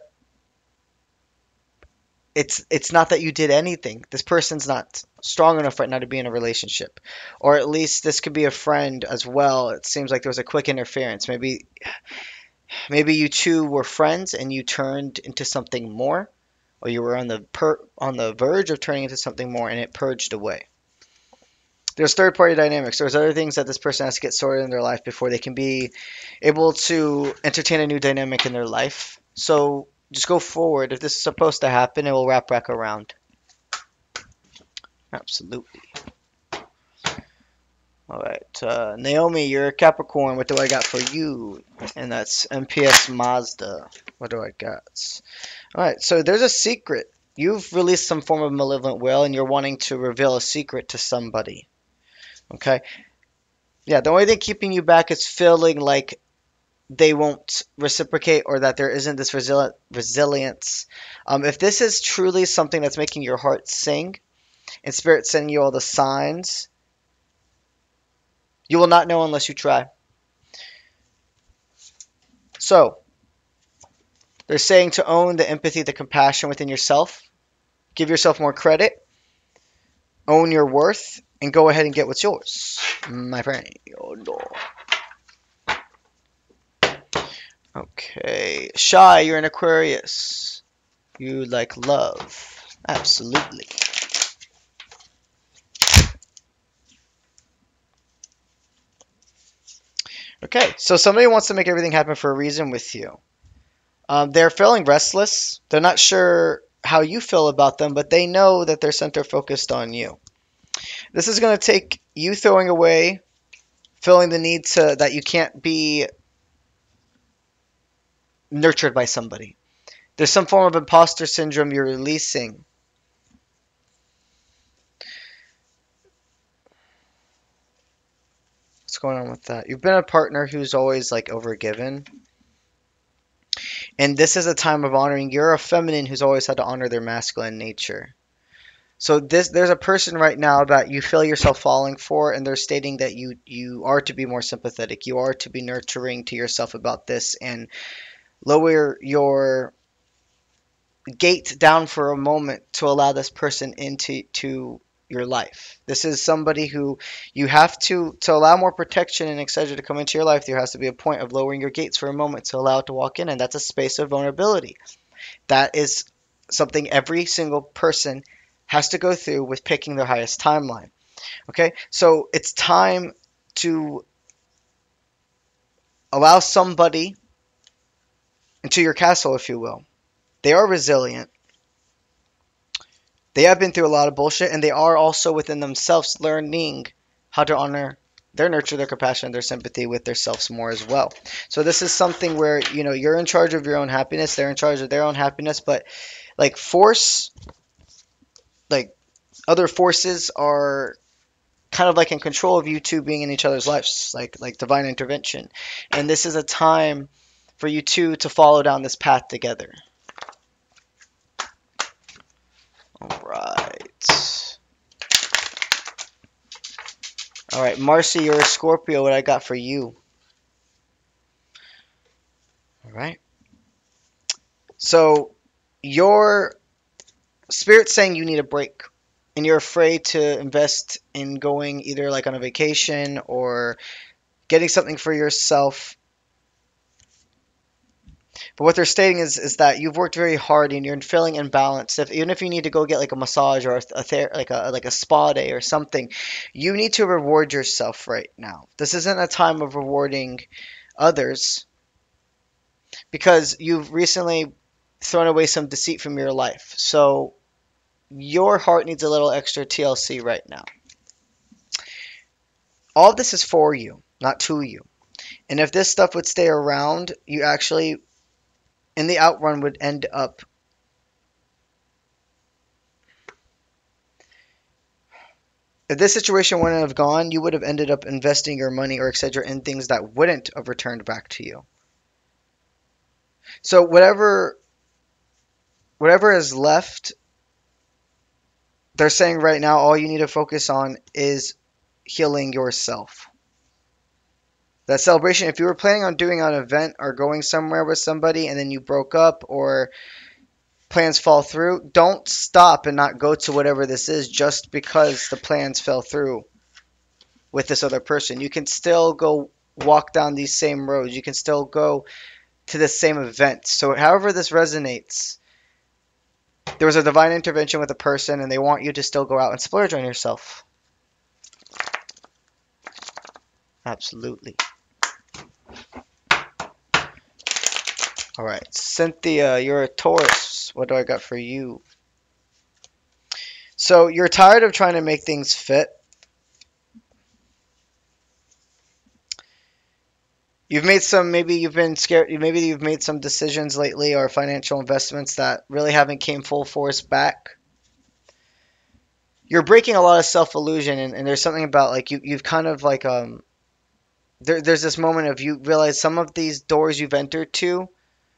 it's not that you did anything. This person's not strong enough right now to be in a relationship. Or at least this could be a friend as well. It seems like there was a quick interference. Maybe you two were friends and you turned into something more, or you were on the verge of turning into something more and it purged away. There's third party dynamics. There's other things that this person has to get sorted in their life before they can be able to entertain a new dynamic in their life. So just go forward. If this is supposed to happen, it will wrap back around. Absolutely. All right. Naomi, you're a Capricorn. What do I got for you? And that's MPS Mazda. What do I got? All right. So there's a secret. You've released some form of malevolent will and you're wanting to reveal a secret to somebody. Okay. Yeah, the only thing keeping you back is feeling like they won't reciprocate or that there isn't this resilience. If this is truly something that's making your heart sing and spirit sending you all the signs, you will not know unless you try. So, they're saying to own the empathy, the compassion within yourself, give yourself more credit, own your worth, and go ahead and get what's yours, my friend. Oh, no. Okay. Shy, you're an Aquarius. You like love. Absolutely. Okay, so somebody wants to make everything happen for a reason with you. They're feeling restless. They're not sure how you feel about them, but they know that they're center focused on you. This is going to take you throwing away, feeling the need to that you can't be nurtured by somebody. There's some form of imposter syndrome you're releasing. What's going on with that? You've been a partner who's always like overgiven. And this is a time of honoring. You're a feminine who's always had to honor their masculine nature. So there's a person right now that you feel yourself falling for, and they're stating that you are to be more sympathetic. You are to be nurturing to yourself about this and lower your gate down for a moment to allow this person into your life. This is somebody who you have to allow more protection and etc. to come into your life. There has to be a point of lowering your gates for a moment to allow it to walk in, and that's a space of vulnerability. That is something every single person has to go through with picking their highest timeline. Okay, so it's time to allow somebody into your castle, if you will. They are resilient. They have been through a lot of bullshit, and they are also within themselves learning how to honor their nurture, their compassion, their sympathy with themselves more as well. So this is something where you're in charge of your own happiness. They're in charge of their own happiness, but like like other forces are kind of like in control of you two being in each other's lives, like divine intervention. And this is a time for you two to follow down this path together. All right. All right, Marcy, you're a Scorpio. What I got for you? All right. So your spirit's saying you need a break, and you're afraid to invest in going either like on a vacation or getting something for yourself. But what they're stating is that you've worked very hard and you're feeling imbalanced. Even if you need to go get like a massage or like a spa day or something, you need to reward yourself right now. This isn't a time of rewarding others because you've recently thrown away some deceit from your life. So your heart needs a little extra TLC right now. All of this is for you, not to you. And if this stuff would stay around, you actually, in the outrun, would end up if this situation wouldn't have gone, you would have ended up investing your money or etc. in things that wouldn't have returned back to you. So whatever is left, they're saying right now all you need to focus on is healing yourself. That celebration, if you were planning on doing an event or going somewhere with somebody and then you broke up or plans fall through, don't stop and not go to whatever this is just because the plans fell through with this other person. You can still go walk down these same roads. You can still go to the same event. So however this resonates, there was a divine intervention with a person and they want you to still go out and splurge on yourself. Absolutely. All right, Cynthia, you're a Taurus. What do I got for you? So you're tired of trying to make things fit. You've made some, maybe you've been scared, maybe you've made some decisions lately or financial investments that really haven't came full force back. You're breaking a lot of self-illusion, and there's something about like you've kind of like there's this moment of you realize some of these doors you've entered to,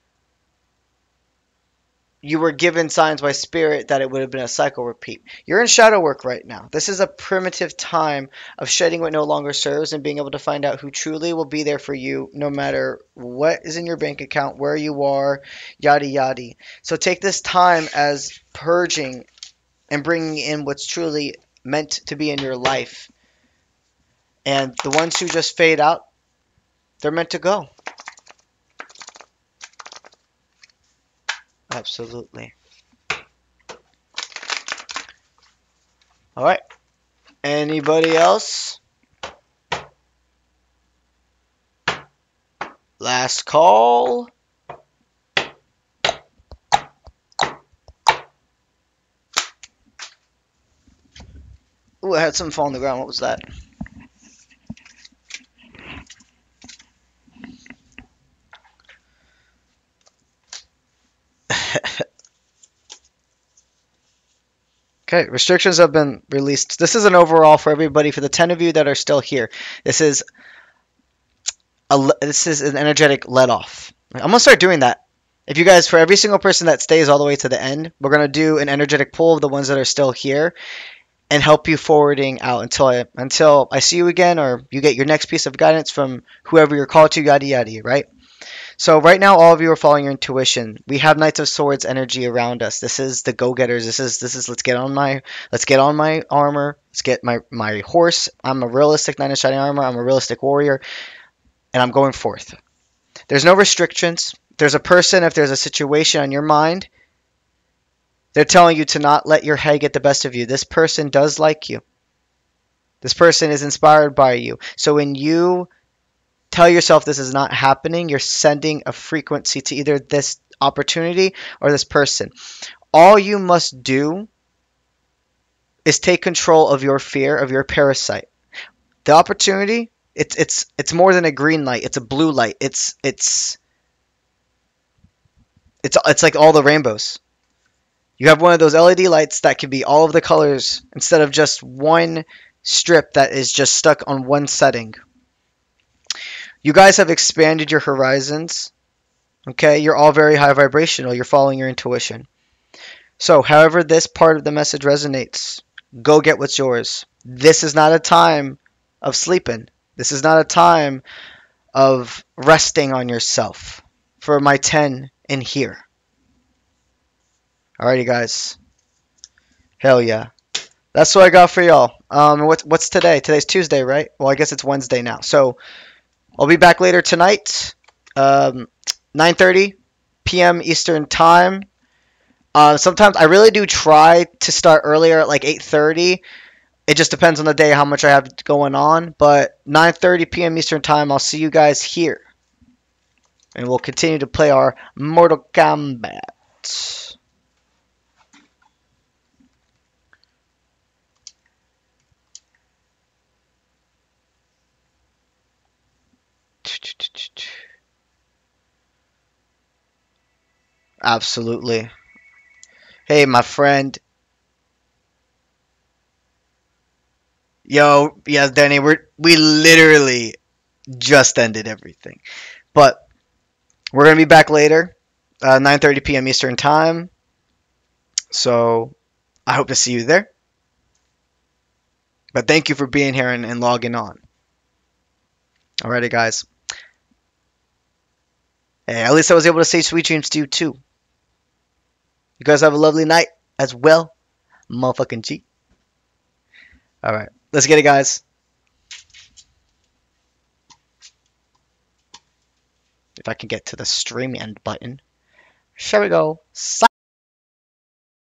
you were given signs by spirit that it would have been a cycle repeat. You're in shadow work right now. This is a primitive time of shedding what no longer serves and being able to find out who truly will be there for you no matter what is in your bank account, where you are, yada yada. So take this time as purging and bringing in what's truly meant to be in your life. And the ones who just fade out, they're meant to go. Absolutely. All right. Anybody else? Last call. Ooh, I had something fall on the ground. What was that? Okay, restrictions have been released. This is an overall for everybody. For the 10 of you that are still here, this is an energetic let off. I'm gonna start doing that. If you guys, for every single person that stays all the way to the end, we're gonna do an energetic pull of the ones that are still here and help you forwarding out until I see you again or you get your next piece of guidance from whoever you're called to, yada yada, right? So right now, all of you are following your intuition. We have Knights of Swords energy around us. This is the go-getters. This is let's get on my armor. Let's get my horse. I'm a realistic knight in shining armor. I'm a realistic warrior, and I'm going forth. There's no restrictions. There's a person. If there's a situation on your mind, they're telling you to not let your head get the best of you. This person does like you. This person is inspired by you. So when you tell yourself this is not happening, you're sending a frequency to either this opportunity or this person. All you must do is take control of your fear, of your parasite. The opportunity, it's more than a green light, it's a blue light. It's like all the rainbows. You have one of those LED lights that can be all of the colors instead of just one strip that is just stuck on one setting. You guys have expanded your horizons. Okay, you're all very high vibrational. You're following your intuition. So, however this part of the message resonates, go get what's yours. This is not a time of sleeping. This is not a time of resting on yourself. For my 10 in here. Alrighty, guys. Hell yeah. That's what I got for y'all. What's today? Today's Tuesday, right? Well, I guess it's Wednesday now. So, I'll be back later tonight. 9:30 p.m. Eastern Time. Sometimes I really do try to start earlier at like 8:30. It just depends on the day how much I have going on. But 9:30 p.m. Eastern Time, I'll see you guys here. And we'll continue to play our Mortal Kombat. Absolutely. Hey, my friend. Yo, yes, Danny, we literally just ended everything. But we're gonna be back later, 9:30 p.m. Eastern Time. So I hope to see you there. But thank you for being here and logging on. Alrighty, guys. Hey, at least I was able to say sweet dreams to you too. You guys have a lovely night as well, motherfucking G. Alright, let's get it, guys. If I can get to the stream end button. Here we go. Sign.